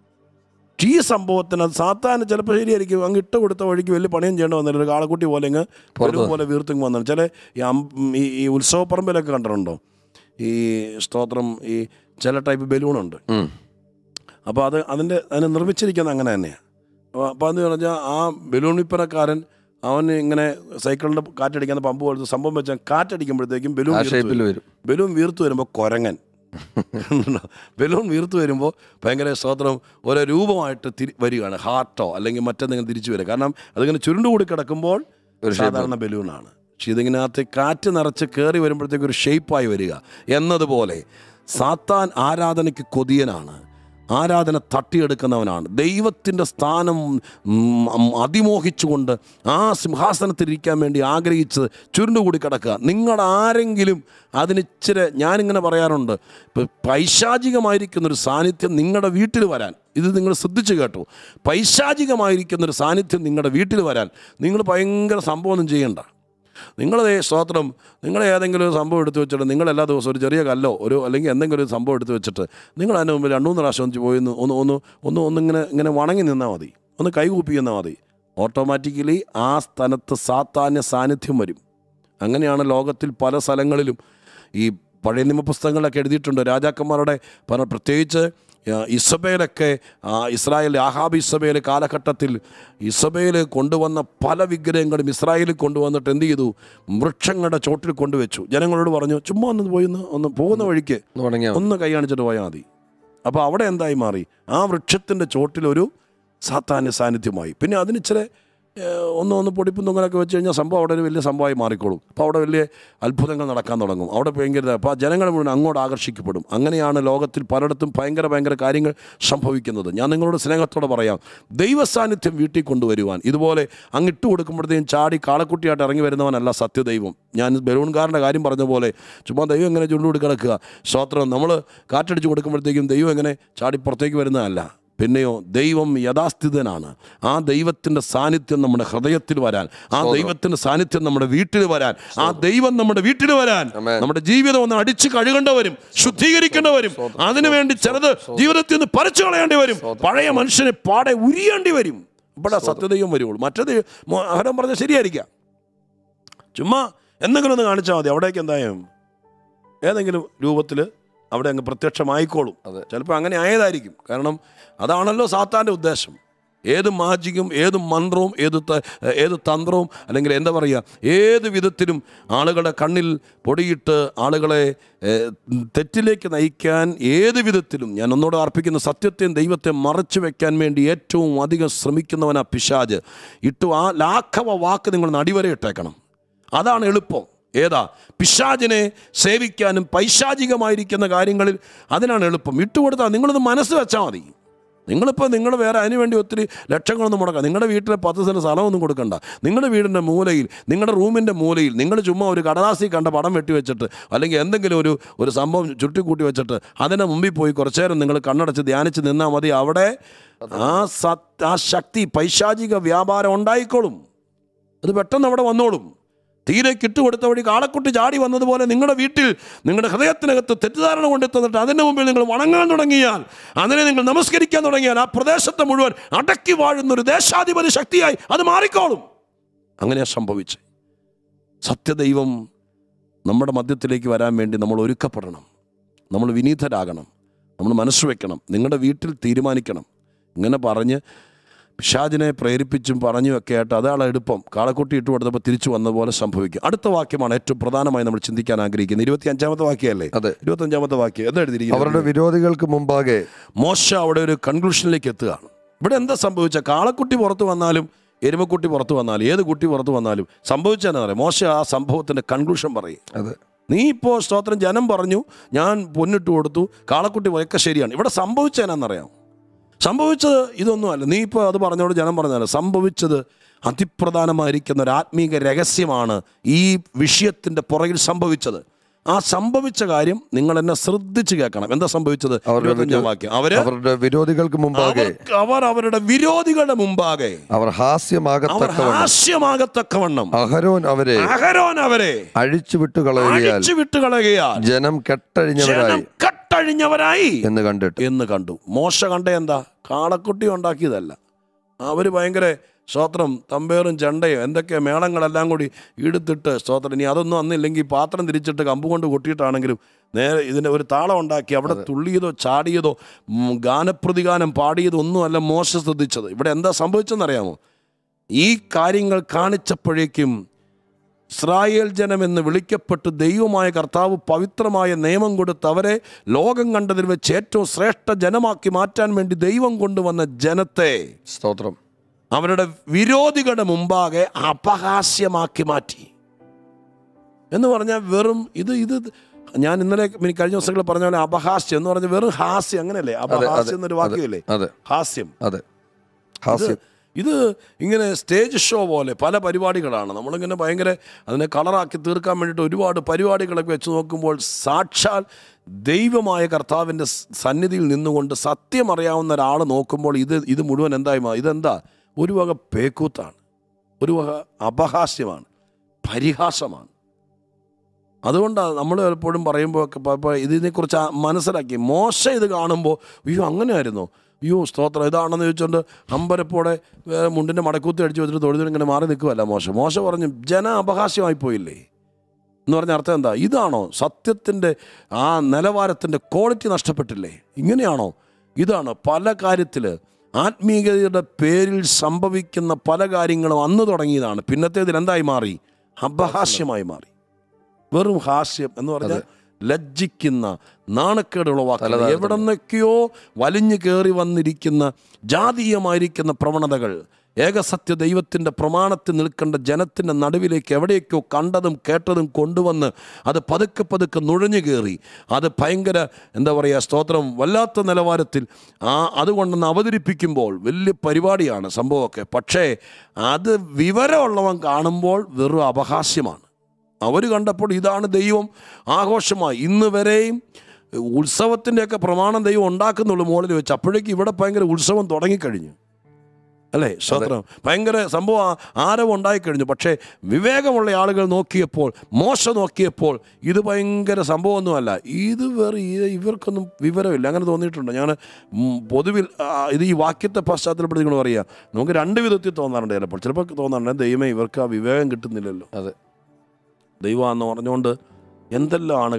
ഈ സംഭവത്തിന് അത് സാത്താന് ചിലപ്പോൾ ശരിയായിരിക്കും, അങ്ങ് ഇട്ട് കൊടുത്ത വഴിക്ക് വലിയ പണിയും ചെയ്യേണ്ടി വന്നില്ല. ഒരു കാളക്കുട്ടി പോലെ ഇങ്ങ് പോലെ വീർത്തിങ് വന്നു. ചില ഈ ഉത്സവപ്പറമ്പിലൊക്കെ കണ്ടിട്ടുണ്ടോ ഈ സ്തോത്രം ഈ ചില ടൈപ്പ് ബലൂണുണ്ട്. അപ്പോൾ അതിനെ നിർമ്മിച്ചിരിക്കുന്നത് അങ്ങനെ തന്നെയാണ്. അപ്പോൾ അതെന്ന് പറഞ്ഞാൽ ആ ബലൂൺ വിൽപ്പനക്കാരൻ അവന് ഇങ്ങനെ സൈക്കിളിൻ്റെ കാറ്റടിക്കുന്ന പമ്പ് പോലത്തെ സംഭവം വെച്ചാൽ കാറ്റടിക്കുമ്പോഴത്തേക്കും ബലൂൺ വീർത്തു വരുമ്പോൾ കുരങ്ങൻ ബലൂൺ വീർത്തു വരുമ്പോൾ ഭയങ്കര സ്തോത്രം ഓരോ രൂപമായിട്ട് വരികയാണ്. ഹാർട്ടോ അല്ലെങ്കിൽ മറ്റെന്തെങ്കിലും തിരിച്ചു വരിക. കാരണം അതിങ്ങനെ ചുരുണ്ടുകൂടി കിടക്കുമ്പോൾ ഒരു സാധാരണ ബലൂണാണ്. പക്ഷെ ഇതിങ്ങനകത്ത് കാറ്റ് നിറച്ച് കയറി വരുമ്പോഴത്തേക്ക് ഒരു ഷേപ്പായി വരിക എന്നതുപോലെ സാത്താൻ ആരാധനയ്ക്ക് കൊതിയനാണ്. ആരാധന തട്ടിയെടുക്കുന്നവനാണ്. ദൈവത്തിൻ്റെ സ്ഥാനം അതിമോഹിച്ചുകൊണ്ട് ആ സിംഹാസനത്തിലിരിക്കാൻ വേണ്ടി ആഗ്രഹിച്ചത് ചുരുണ്ടുകൂടി കിടക്കുക. നിങ്ങളാരെങ്കിലും അതിനിച്ചിരി, ഞാനിങ്ങനെ പറയാറുണ്ട്, ഇപ്പോൾ പൈശാചികമായിരിക്കുന്നൊരു സാന്നിധ്യം നിങ്ങളുടെ വീട്ടിൽ വരാൻ, ഇത് നിങ്ങൾ ശ്രദ്ധിച്ച് കേട്ടോ, പൈശാചികമായിരിക്കുന്നൊരു സാന്നിധ്യം നിങ്ങളുടെ വീട്ടിൽ വരാൻ നിങ്ങൾ ഭയങ്കര സംഭവമൊന്നും ചെയ്യണ്ട. നിങ്ങളതേ സ്തോത്രം, നിങ്ങളെ ഏതെങ്കിലും ഒരു സംഭവം എടുത്ത് വെച്ചിട്ട് നിങ്ങൾ എല്ലാ ദിവസവും ഒരു ചെറിയ കല്ലോ അല്ലെങ്കിൽ എന്തെങ്കിലും ഒരു സംഭവം എടുത്ത് വെച്ചിട്ട് നിങ്ങൾ അതിന് മുമ്പ് 2-3 പ്രാവശ്യം പോയി ഇങ്ങനെ വണങ്ങി നിന്നാൽ മതി, ഒന്ന് കൈകൂപ്പി നിന്നാൽ മതി. ഓട്ടോമാറ്റിക്കലി ആ സ്ഥലത്ത് സാത്താന്യ സാന്നിധ്യം വരും. അങ്ങനെയാണ് ലോകത്തിൽ പല സ്ഥലങ്ങളിലും ഈ പഴയ നിയമപുസ്തകങ്ങളൊക്കെ എഴുതിയിട്ടുണ്ട്. രാജാക്കന്മാരുടെ പ്രത്യേകിച്ച് ഇസബേലൊക്കെ ഇസ്രായേൽ ആഹാബ് ഇസബേൽ കാലഘട്ടത്തിൽ ഇസബേൽ കൊണ്ടുവന്ന പല വിഗ്രഹങ്ങളും ഇസ്രായേലിൽ കൊണ്ടുവന്നിട്ട് എന്ത് ചെയ്തു? വൃക്ഷങ്ങളുടെ ചോട്ടിൽ കൊണ്ടുവച്ചു. ജനങ്ങളോട് പറഞ്ഞു, ചുമ്മാ ഒന്ന് പോകുന്ന വഴിക്ക് ഒന്ന് കൈ കാണിച്ചിട്ട് പോയാൽ മതി. അപ്പോൾ അവിടെ എന്തായി മാറി? ആ വൃക്ഷത്തിൻ്റെ ചോട്ടിലൊരു സാത്താന്യ സാന്നിധ്യമായി. പിന്നെ അതിനിച്ചിരി ഒന്ന് പൊടിപ്പും തൊങ്ങലൊക്കെ വെച്ച് കഴിഞ്ഞാൽ സംഭവം അവിടെ ഒരു വലിയ സംഭവമായി മാറിക്കോളും. അപ്പോൾ അവിടെ വലിയ അത്ഭുതങ്ങൾ നടക്കാൻ തുടങ്ങും. അവിടെ ഭയങ്കര, അപ്പോൾ ആ ജനങ്ങൾ മുഴുവൻ അങ്ങോട്ട് ആകർഷിക്കപ്പെടും. അങ്ങനെയാണ് ലോകത്തിൽ പലയിടത്തും ഭയങ്കര കാര്യങ്ങൾ സംഭവിക്കുന്നത്. ഞാൻ നിങ്ങളോട് സ്നേഹത്തോടെ പറയാം, ദൈവ സാന്നിധ്യം വീട്ടിൽ കൊണ്ടുവരുവാൻ ഇതുപോലെ അങ്ങിട്ട് കൊടുക്കുമ്പോഴത്തേക്കും ചാടി കാളക്കുട്ടിയായിട്ട് ഇറങ്ങി വരുന്നവനല്ല സത്യദൈവം. ഞാൻ ബലൂൺകാരൻ്റെ കാര്യം പറഞ്ഞ പോലെ ചുമ്മാ ദൈവം എങ്ങനെ ചുണ്ടുകൂടി കിടക്കുക. സ്തോത്രം, നമ്മൾ കാറ്റടിച്ച് കൊടുക്കുമ്പോഴത്തേക്കും ദൈവം എങ്ങനെ ചാടി പുറത്തേക്ക് വരുന്നതല്ല. പിന്നെയോ ദൈവം യഥാസ്ഥിതനാണ്. ആ ദൈവത്തിൻ്റെ സാന്നിധ്യം നമ്മുടെ ഹൃദയത്തിൽ വരാൻ, ആ ദൈവത്തിൻ്റെ സാന്നിധ്യം നമ്മുടെ വീട്ടിൽ വരാൻ, ആ ദൈവം നമ്മുടെ വീട്ടിൽ വരാൻ നമ്മുടെ ജീവിതം ഒന്ന് അടിച്ച് കഴുകേണ്ടവരും ശുദ്ധീകരിക്കേണ്ടവരും അതിനുവേണ്ടി ചിലത് ജീവിതത്തിൽ നിന്ന് പറിച്ചു കളയേണ്ടി വരും. പഴയ മനുഷ്യനെ പാടെ ഉരിയേണ്ടി വരും. ഇവിടെ സത്യദൈവം വരുള്ളൂ. മറ്റേത് അഹരോൻ പറഞ്ഞാൽ ശരിയായിരിക്കാം, ചുമ്മാ എന്തെങ്കിലും ഒന്ന് കാണിച്ചാൽ മതി, അവിടേക്ക് എന്തായാലും ഏതെങ്കിലും രൂപത്തിൽ അവിടെ അങ്ങ് പ്രത്യക്ഷമായിക്കോളും. ചിലപ്പോൾ അങ്ങനെ ആയതായിരിക്കും. കാരണം അതാണല്ലോ സാത്താൻ്റെ ഉദ്ദേശം. ഏത് മാജിക്കും ഏത് മന്ത്രവും ഏത് തന്ത്രവും അല്ലെങ്കിൽ എന്താ പറയുക, ഏത് വിധത്തിലും ആളുകളുടെ കണ്ണിൽ പൊടിയിട്ട് ആളുകളെ തെറ്റിലേക്ക് നയിക്കാൻ ഏത് വിധത്തിലും, ഞാൻ ഒന്നോട് അർപ്പിക്കുന്ന സത്യത്തെയും ദൈവത്തെ മറച്ചു വെക്കാൻ വേണ്ടി ഏറ്റവും അധികം ശ്രമിക്കുന്നവനാ പിശാച്. ആ ലാഘവ വാക്ക് നിങ്ങൾ അടിവരെ ഇട്ടേക്കണം. അതാണ് എളുപ്പം. ഏതാ? പിശാചിനെ സേവിക്കാനും പൈശാചികമായിരിക്കുന്ന കാര്യങ്ങളിൽ അതിനാണ് എളുപ്പം. ഇട്ടുകൊടുത്താൽ നിങ്ങളത് മനസ്സ് വെച്ചാൽ മതി. നിങ്ങളിപ്പോൾ നിങ്ങൾ വേറെ അതിന് വേണ്ടി ഒത്തിരി ലക്ഷങ്ങളൊന്നും മുടക്കാം. നിങ്ങളുടെ വീട്ടിലെ 10 സെൻറ്റ് സ്ഥലമൊന്നും കൊടുക്കണ്ട. നിങ്ങളുടെ വീടിൻ്റെ മൂലയിൽ, നിങ്ങളുടെ റൂമിൻ്റെ മൂലയിൽ നിങ്ങൾ ചുമ്മാ ഒരു കടലാസിൽ കണ്ട പടം വെട്ടി വെച്ചിട്ട് അല്ലെങ്കിൽ എന്തെങ്കിലും ഒരു സംഭവം ചുട്ടിക്കൂട്ടി വെച്ചിട്ട് അതിൻ്റെ മുമ്പിൽ പോയി കുറച്ചു നേരം നിങ്ങൾ കണ്ണടച്ച് ധ്യാനിച്ച് നിന്നാൽ മതി. അവിടെ ആ ശക്തി പൈശാചിക വ്യാപാരം ഉണ്ടായിക്കോളും. അത് പെട്ടെന്ന് അവിടെ വന്നോളും. തീരേക്ക് ഇട്ടുകൊടുത്ത വഴി കാളക്കുട്ടി ചാടി വന്നതുപോലെ നിങ്ങളുടെ വീട്ടിൽ നിങ്ങളുടെ ഹൃദയത്തിനകത്ത് തെറ്റിദ്ധാരണ കൊണ്ടെത്തുന്നിട്ട് അതിൻ്റെ മുമ്പിൽ നിങ്ങൾ വണങ്ങാൻ തുടങ്ങിയാൽ, അതിനെ നിങ്ങൾ നമസ്കരിക്കാൻ തുടങ്ങിയാൽ, ആ പ്രദേശത്തെ മുഴുവൻ അടക്കി വാഴുന്നൊരു ദേശാധിപതി ശക്തിയായി അത് മാറിക്കോളും. അങ്ങനെയാണ് സംഭവിച്ചത്. സത്യദൈവം നമ്മുടെ മധ്യത്തിലേക്ക് വരാൻ വേണ്ടി നമ്മൾ ഒരുക്കപ്പെടണം. നമ്മൾ വിനീതരാകണം. നമ്മൾ മനസ്സ് വയ്ക്കണം. നിങ്ങളുടെ വീട്ടിൽ തീരുമാനിക്കണം. ഇങ്ങനെ പറഞ്ഞ് പിശാചിനെ പ്രേരിപ്പിച്ചും പറഞ്ഞുമൊക്കെ ആയിട്ട് അതാണ് എളുപ്പം. കാളക്കുട്ടി ഇട്ട് കൊടുത്തപ്പോൾ തിരിച്ചു വന്നതുപോലെ സംഭവിക്കും. അടുത്ത വാക്യമാണ് ഏറ്റവും പ്രധാനമായി നമ്മൾ ചിന്തിക്കാൻ ആഗ്രഹിക്കുന്നത്. 25-ാമത്തെ വാക്യമല്ലേ? 25-ാമത്തെ വാക്യം എന്താ എഴുതിയിരിക്കുന്നത്? അവരുടെ വിരോധികൾക്ക് മുമ്പാകെ മോശ അവിടെ ഒരു കൺക്ലൂഷനിലേക്ക് എത്തുകയാണ്. ഇവിടെ എന്താ സംഭവിച്ചാൽ കാളക്കുട്ടി പുറത്ത് വന്നാലും എരുമക്കുട്ടി പുറത്ത് വന്നാലും ഏത് കുട്ടി പുറത്ത് വന്നാലും സംഭവിച്ചതെന്ന് പറയാം. മോശ ആ സംഭവത്തിൻ്റെ കൺക്ലൂഷൻ പറയും. അതെ, നീ ഇപ്പോൾ സ്തോത്രം ജനം പറഞ്ഞു, ഞാൻ പൊന്നിട്ട് കൊടുത്തു, കാളക്കുട്ടി ഒക്കെ ശരിയാണ്. ഇവിടെ സംഭവിച്ചതെന്നറിയാം. സംഭവിച്ചത് ഇതൊന്നുമല്ല. നീ ഇപ്പോൾ അത് പറഞ്ഞോട് ജനം പറഞ്ഞാൽ സംഭവിച്ചത് അതിപ്രധാനമായിരിക്കുന്ന ഒരു ആത്മീക രഹസ്യമാണ് ഈ വിഷയത്തിൻ്റെ പുറകിൽ സംഭവിച്ചത്. ആ സംഭവിച്ച കാര്യം നിങ്ങൾ എന്നെ ശ്രദ്ധിച്ച് കേൾക്കണം. എന്താ സംഭവിച്ചത്? അവരുടെ വിരോധികൾക്ക് മുമ്പാകെ അവരുടെ വിരോധികളുടെ മുമ്പാകെ അവർ ഹാസ്യമാകത്തക്കവണ്ണം അഹരോൻ അവരെ അഴിച്ചുവിട്ട് കളയുകയാൽ ജനം കെട്ടഴിഞ്ഞവരായി എന്ന് കണ്ടു. മോശ കണ്ട എന്താ? കാളക്കുട്ടി ഉണ്ടാക്കിയതല്ല. അവർ ഭയങ്കര സ്തോത്രം തമ്പേറും ചെണ്ടയും എന്തൊക്കെ മേളങ്ങളെല്ലാം കൂടി എടുത്തിട്ട് സ്തോത്രം. ഇനി അതൊന്നും അന്നില്ലെങ്കിൽ പാത്രം തിരിച്ചിട്ട് കമ്പ് കൊണ്ട് കൊട്ടിയിട്ടാണെങ്കിലും നേരെ ഇതിൻ്റെ ഒരു താളം ഉണ്ടാക്കി അവിടെ തുള്ളിയതോ ചാടിയതോ ഗാനപ്രതിഗാനം പാടിയതോ ഒന്നുമല്ല മോശ ശ്രദ്ധിച്ചത്. ഇവിടെ എന്താ സംഭവിച്ചെന്നറിയാമോ? ഈ കാര്യങ്ങൾ കാണിച്ചപ്പോഴേക്കും ഇസ്രായേൽ ജനമെന്ന് വിളിക്കപ്പെട്ട് ദൈവമായ കർത്താവ് പവിത്രമായ നിയമം കൊടുത്ത് അവരെ ലോകം കണ്ടതിൽ വെച്ച് ഏറ്റവും ശ്രേഷ്ഠ ജനമാക്കി മാറ്റാൻ വേണ്ടി ദൈവം കൊണ്ടുവന്ന ജനത്തെ സ്തോത്രം അവരുടെ വിരോധികളുടെ മുമ്പാകെ അപഹാസ്യമാക്കി മാറ്റി എന്ന് പറഞ്ഞാൽ വെറും ഇത് ഞാൻ ഇന്നലെ കഴിഞ്ഞ ദിവസങ്ങളിൽ പറഞ്ഞ പോലെ അപഹാസ്യം എന്ന് പറഞ്ഞാൽ വെറും ഹാസ്യം, അങ്ങനെയല്ലേ? അപഹാസ്യം എന്നൊരു വാക്യമല്ലേ? ഹാസ്യം. ഇത് ഇങ്ങനെ സ്റ്റേജ് ഷോ പോലെ പല പരിപാടികളാണ്. നമ്മളിങ്ങനെ ഭയങ്കര അതിനെ കളറാക്കി തീർക്കാൻ വേണ്ടിയിട്ട് ഒരുപാട് പരിപാടികളൊക്കെ വെച്ച് നോക്കുമ്പോൾ സാക്ഷാൽ ദൈവമായ കർത്താവിൻ്റെ സന്നിധിയിൽ നിന്നുകൊണ്ട് സത്യം അറിയാവുന്ന ഒരാൾ നോക്കുമ്പോൾ ഇത് മുഴുവൻ ഇതെന്താ? ഒരു വക പേക്കൂത്താണ്, ഒരു വക അപഹാസ്യമാണ്, പരിഹാസമാണ്. അതുകൊണ്ടാണ് നമ്മൾ എപ്പോഴും പറയുമ്പോൾ ഇതിനെക്കുറിച്ച് മനസ്സിലാക്കി. മോശ ഇത് കാണുമ്പോൾ അയ്യോ അങ്ങനെയായിരുന്നോ, അയ്യോ സ്തോത്രം ഇതാണെന്ന് ചോദിച്ചുകൊണ്ട് അമ്പരപ്പോടെ മുണ്ടിൻ്റെ മടക്കൂത്തി അടിച്ച് വെച്ചിട്ട് തൊഴുതിന് ഇങ്ങനെ മാറി നിൽക്കുമല്ല മോശ പറഞ്ഞു ജന അപഹാസ്യമായി പോയില്ലേ എന്ന് പറഞ്ഞ അർത്ഥം എന്താ? ഇതാണോ സത്യത്തിൻ്റെ ആ നിലവാരത്തിൻ്റെ ക്വാളിറ്റി നഷ്ടപ്പെട്ടില്ലേ? ഇങ്ങനെയാണോ? ഇതാണ് പല കാര്യത്തിൽ ആത്മീയതയുടെ പേരിൽ സംഭവിക്കുന്ന പല കാര്യങ്ങളും അന്ന് തുടങ്ങിയതാണ്. പിന്നത്തേതിൽ എന്തായി മാറി? അപഹാസ്യമായി മാറി. വെറും ഹാസ്യം എന്ന് പറഞ്ഞാൽ ലജ്ജിക്കുന്ന നാണക്കേടുളവാക്കുന്ന എവിടെ നിന്നൊക്കെയോ വലിഞ്ഞു കയറി വന്നിരിക്കുന്ന ജാതീയമായിരിക്കുന്ന പ്രവണതകൾ ഏകസത്യ ദൈവത്തിൻ്റെ പ്രമാണത്തിൽ നിൽക്കേണ്ട ജനത്തിൻ്റെ നടുവിലേക്ക് എവിടെയൊക്കെയോ കണ്ടതും കേട്ടതും കൊണ്ടുവന്ന് അത് പതുക്കെ നുഴഞ്ഞു കയറി അത് ഭയങ്കര എന്താ പറയുക സ്തോത്രം വല്ലാത്ത നിലവാരത്തിൽ അതുകൊണ്ടൊന്ന് അവതരിപ്പിക്കുമ്പോൾ വലിയ പരിപാടിയാണ് സംഭവമൊക്കെ. പക്ഷേ അത് വിവരമുള്ളവൻ കാണുമ്പോൾ വെറും അപഹാസ്യമാണ്. അവർ കണ്ടപ്പോൾ ഇതാണ് ദൈവം ആഘോഷമായി ഇന്ന് വരെയും ഉത്സവത്തിൻ്റെയൊക്കെ പ്രമാണം ദൈവം ഉണ്ടാക്കുന്നുള്ളൂ മുകളിൽ വെച്ച്. അപ്പോഴേക്കും ഇവിടെ ഭയങ്കര ഉത്സവം തുടങ്ങിക്കഴിഞ്ഞു അല്ലേ? സ്തോത്രം. ഭയങ്കര സംഭവം ആരവം ഉണ്ടായിക്കഴിഞ്ഞു. പക്ഷേ വിവേകമുള്ള ആളുകൾ നോക്കിയപ്പോൾ, മോശ നോക്കിയപ്പോൾ ഇത് ഭയങ്കര സംഭവമൊന്നുമല്ല. ഇത് ഇവർക്കൊന്നും വിവരമില്ല. അങ്ങനെ തോന്നിയിട്ടുണ്ട്. ഞാൻ പൊതുവിൽ ഇത് ഈ വാക്യത്തെ പശ്ചാത്തലപ്പെടുത്തി നിങ്ങൾ പറയുക, നമുക്ക് രണ്ട് വിധത്തിൽ തോന്നാറുണ്ട്. ചിലപ്പോൾ തോന്നാറുണ്ട് ദൈവമേ ഇവർക്ക് ആ വിവേകം കിട്ടുന്നില്ലല്ലോ, ദൈവമാണെന്ന് പറഞ്ഞുകൊണ്ട് എന്തെല്ലാമാണ്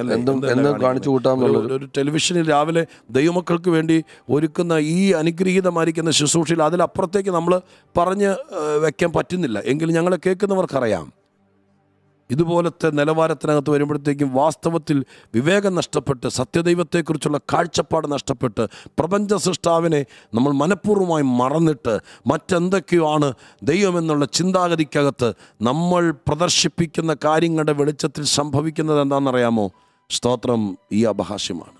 കാണിക്കുന്നത്. ഒരു ടെലിവിഷനിൽ രാവിലെ ദൈവമക്കൾക്ക് വേണ്ടി ഒരുക്കുന്ന ഈ അനുഗ്രഹീതമായിരിക്കുന്ന ശുശ്രൂഷയിൽ അതിലപ്പുറത്തേക്ക് നമ്മൾ പറഞ്ഞ് വയ്ക്കാൻ പറ്റുന്നില്ല. എങ്കിലും ഞങ്ങളെ കേൾക്കുന്നവർക്കറിയാം ഇതുപോലത്തെ നിലവാരത്തിനകത്ത് വരുമ്പോഴത്തേക്കും വാസ്തവത്തിൽ വിവേകം നഷ്ടപ്പെട്ട് സത്യദൈവത്തെക്കുറിച്ചുള്ള കാഴ്ചപ്പാട് നഷ്ടപ്പെട്ട് പ്രപഞ്ച സൃഷ്ടാവിനെ നമ്മൾ മനഃപൂർവ്വമായി മറന്നിട്ട് മറ്റെന്തൊക്കെയോ ആണ് ദൈവമെന്നുള്ള ചിന്താഗതിക്കകത്ത് നമ്മൾ പ്രദർശിപ്പിക്കുന്ന കാര്യങ്ങളുടെ വെളിച്ചത്തിൽ സംഭവിക്കുന്നത് എന്താണെന്നറിയാമോ? സ്തോത്രം, ഈ അപഹാസ്യമാണ്.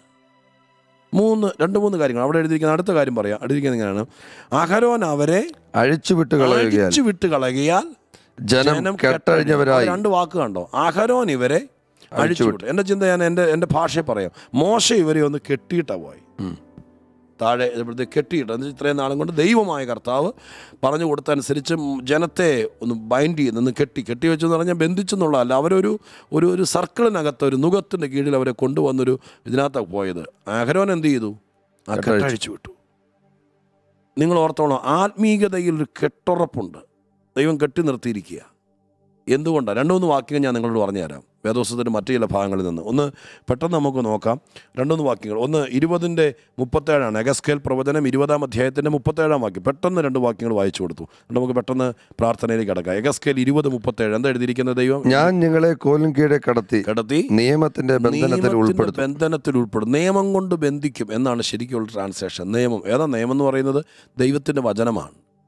രണ്ട് മൂന്ന് കാര്യങ്ങൾ അവിടെ എഴുതിയിരിക്കുന്ന. അടുത്ത കാര്യം പറയാം. എഴുതിയിരിക്കുന്നത് ഇങ്ങനെയാണ്: അഹരോൻ അവരെ അഴിച്ചുവിട്ട് കളകിയാൽ ജനം കെട്ടഴിഞ്ഞവരായി. രണ്ട് വാക്ക് കണ്ടോ? അഹരോൻ ഇവരെ അഴിച്ചുവിട്ടു. എൻ്റെ ചിന്ത ഞാൻ എൻ്റെ ഭാഷയെ പറയാം. മോശ ഇവരെ ഒന്ന് കെട്ടിയിട്ടാ പോയി, താഴെ കെട്ടിയിട്ട്. എന്ന് ഇത്രയും നാളും കൊണ്ട് ദൈവമായ കർത്താവ് പറഞ്ഞു കൊടുത്തനുസരിച്ച് ജനത്തെ ഒന്ന് ബൈൻഡ് ചെയ്യുന്ന കെട്ടി വെച്ചെന്ന് പറഞ്ഞാൽ ബന്ധിച്ചെന്നുള്ളതല്ല. അവരൊരു സർക്കിളിനകത്ത് ഒരു നുഖത്തിൻ്റെ കീഴിൽ അവരെ കൊണ്ടുവന്നൊരു ഇതിനകത്താണ് പോയത്. അഹരോൻ എന്ത് ചെയ്തു? ആ കെട്ടഴിച്ചു വിട്ടു. നിങ്ങൾ ഓർത്തോളാം, ആത്മീയതയിൽ ഒരു കെട്ടുറപ്പുണ്ട്. ദൈവം കെട്ടി നിർത്തിയിരിക്കുക. എന്തുകൊണ്ടാണ്? രണ്ട് മൂന്ന് വാക്യങ്ങൾ ഞാൻ നിങ്ങളോട് പറഞ്ഞു തരാം വേദോസ്തവത്തിൻ്റെ മറ്റു ചില ഭാഗങ്ങളിൽ നിന്ന്. ഒന്ന് പെട്ടെന്ന് നമുക്ക് നോക്കാം. രണ്ട് മൂന്ന് വാക്യങ്ങൾ. ഒന്ന് 20:37 എഗസ്കേൽ പ്രവചനം 20-ാം അധ്യായത്തിൻ്റെ 37-ാം വാക്യം. പെട്ടെന്ന് രണ്ട് വാക്യങ്ങൾ വായിച്ചു കൊടുത്തു. നമുക്ക് പെട്ടെന്ന് പ്രാർത്ഥനയിലേക്ക് കടക്കാം. എഗസ്കേൽ 20:37 എന്താ എഴുതിയിരിക്കുന്നത്? ദൈവം ഞാൻ നിങ്ങളെ കോലിൻ കീഴെ കടത്തി നിയമത്തിന്റെ ബന്ധനത്തിൽ ഉൾപ്പെടും. നിയമം കൊണ്ട് ബന്ധിക്കും എന്നാണ് ശരിക്കുള്ള ട്രാൻസ്ലേഷൻ. നിയമം ഏതാ? നിയമം എന്ന് പറയുന്നത് ദൈവത്തിൻ്റെ വചനമാണ്.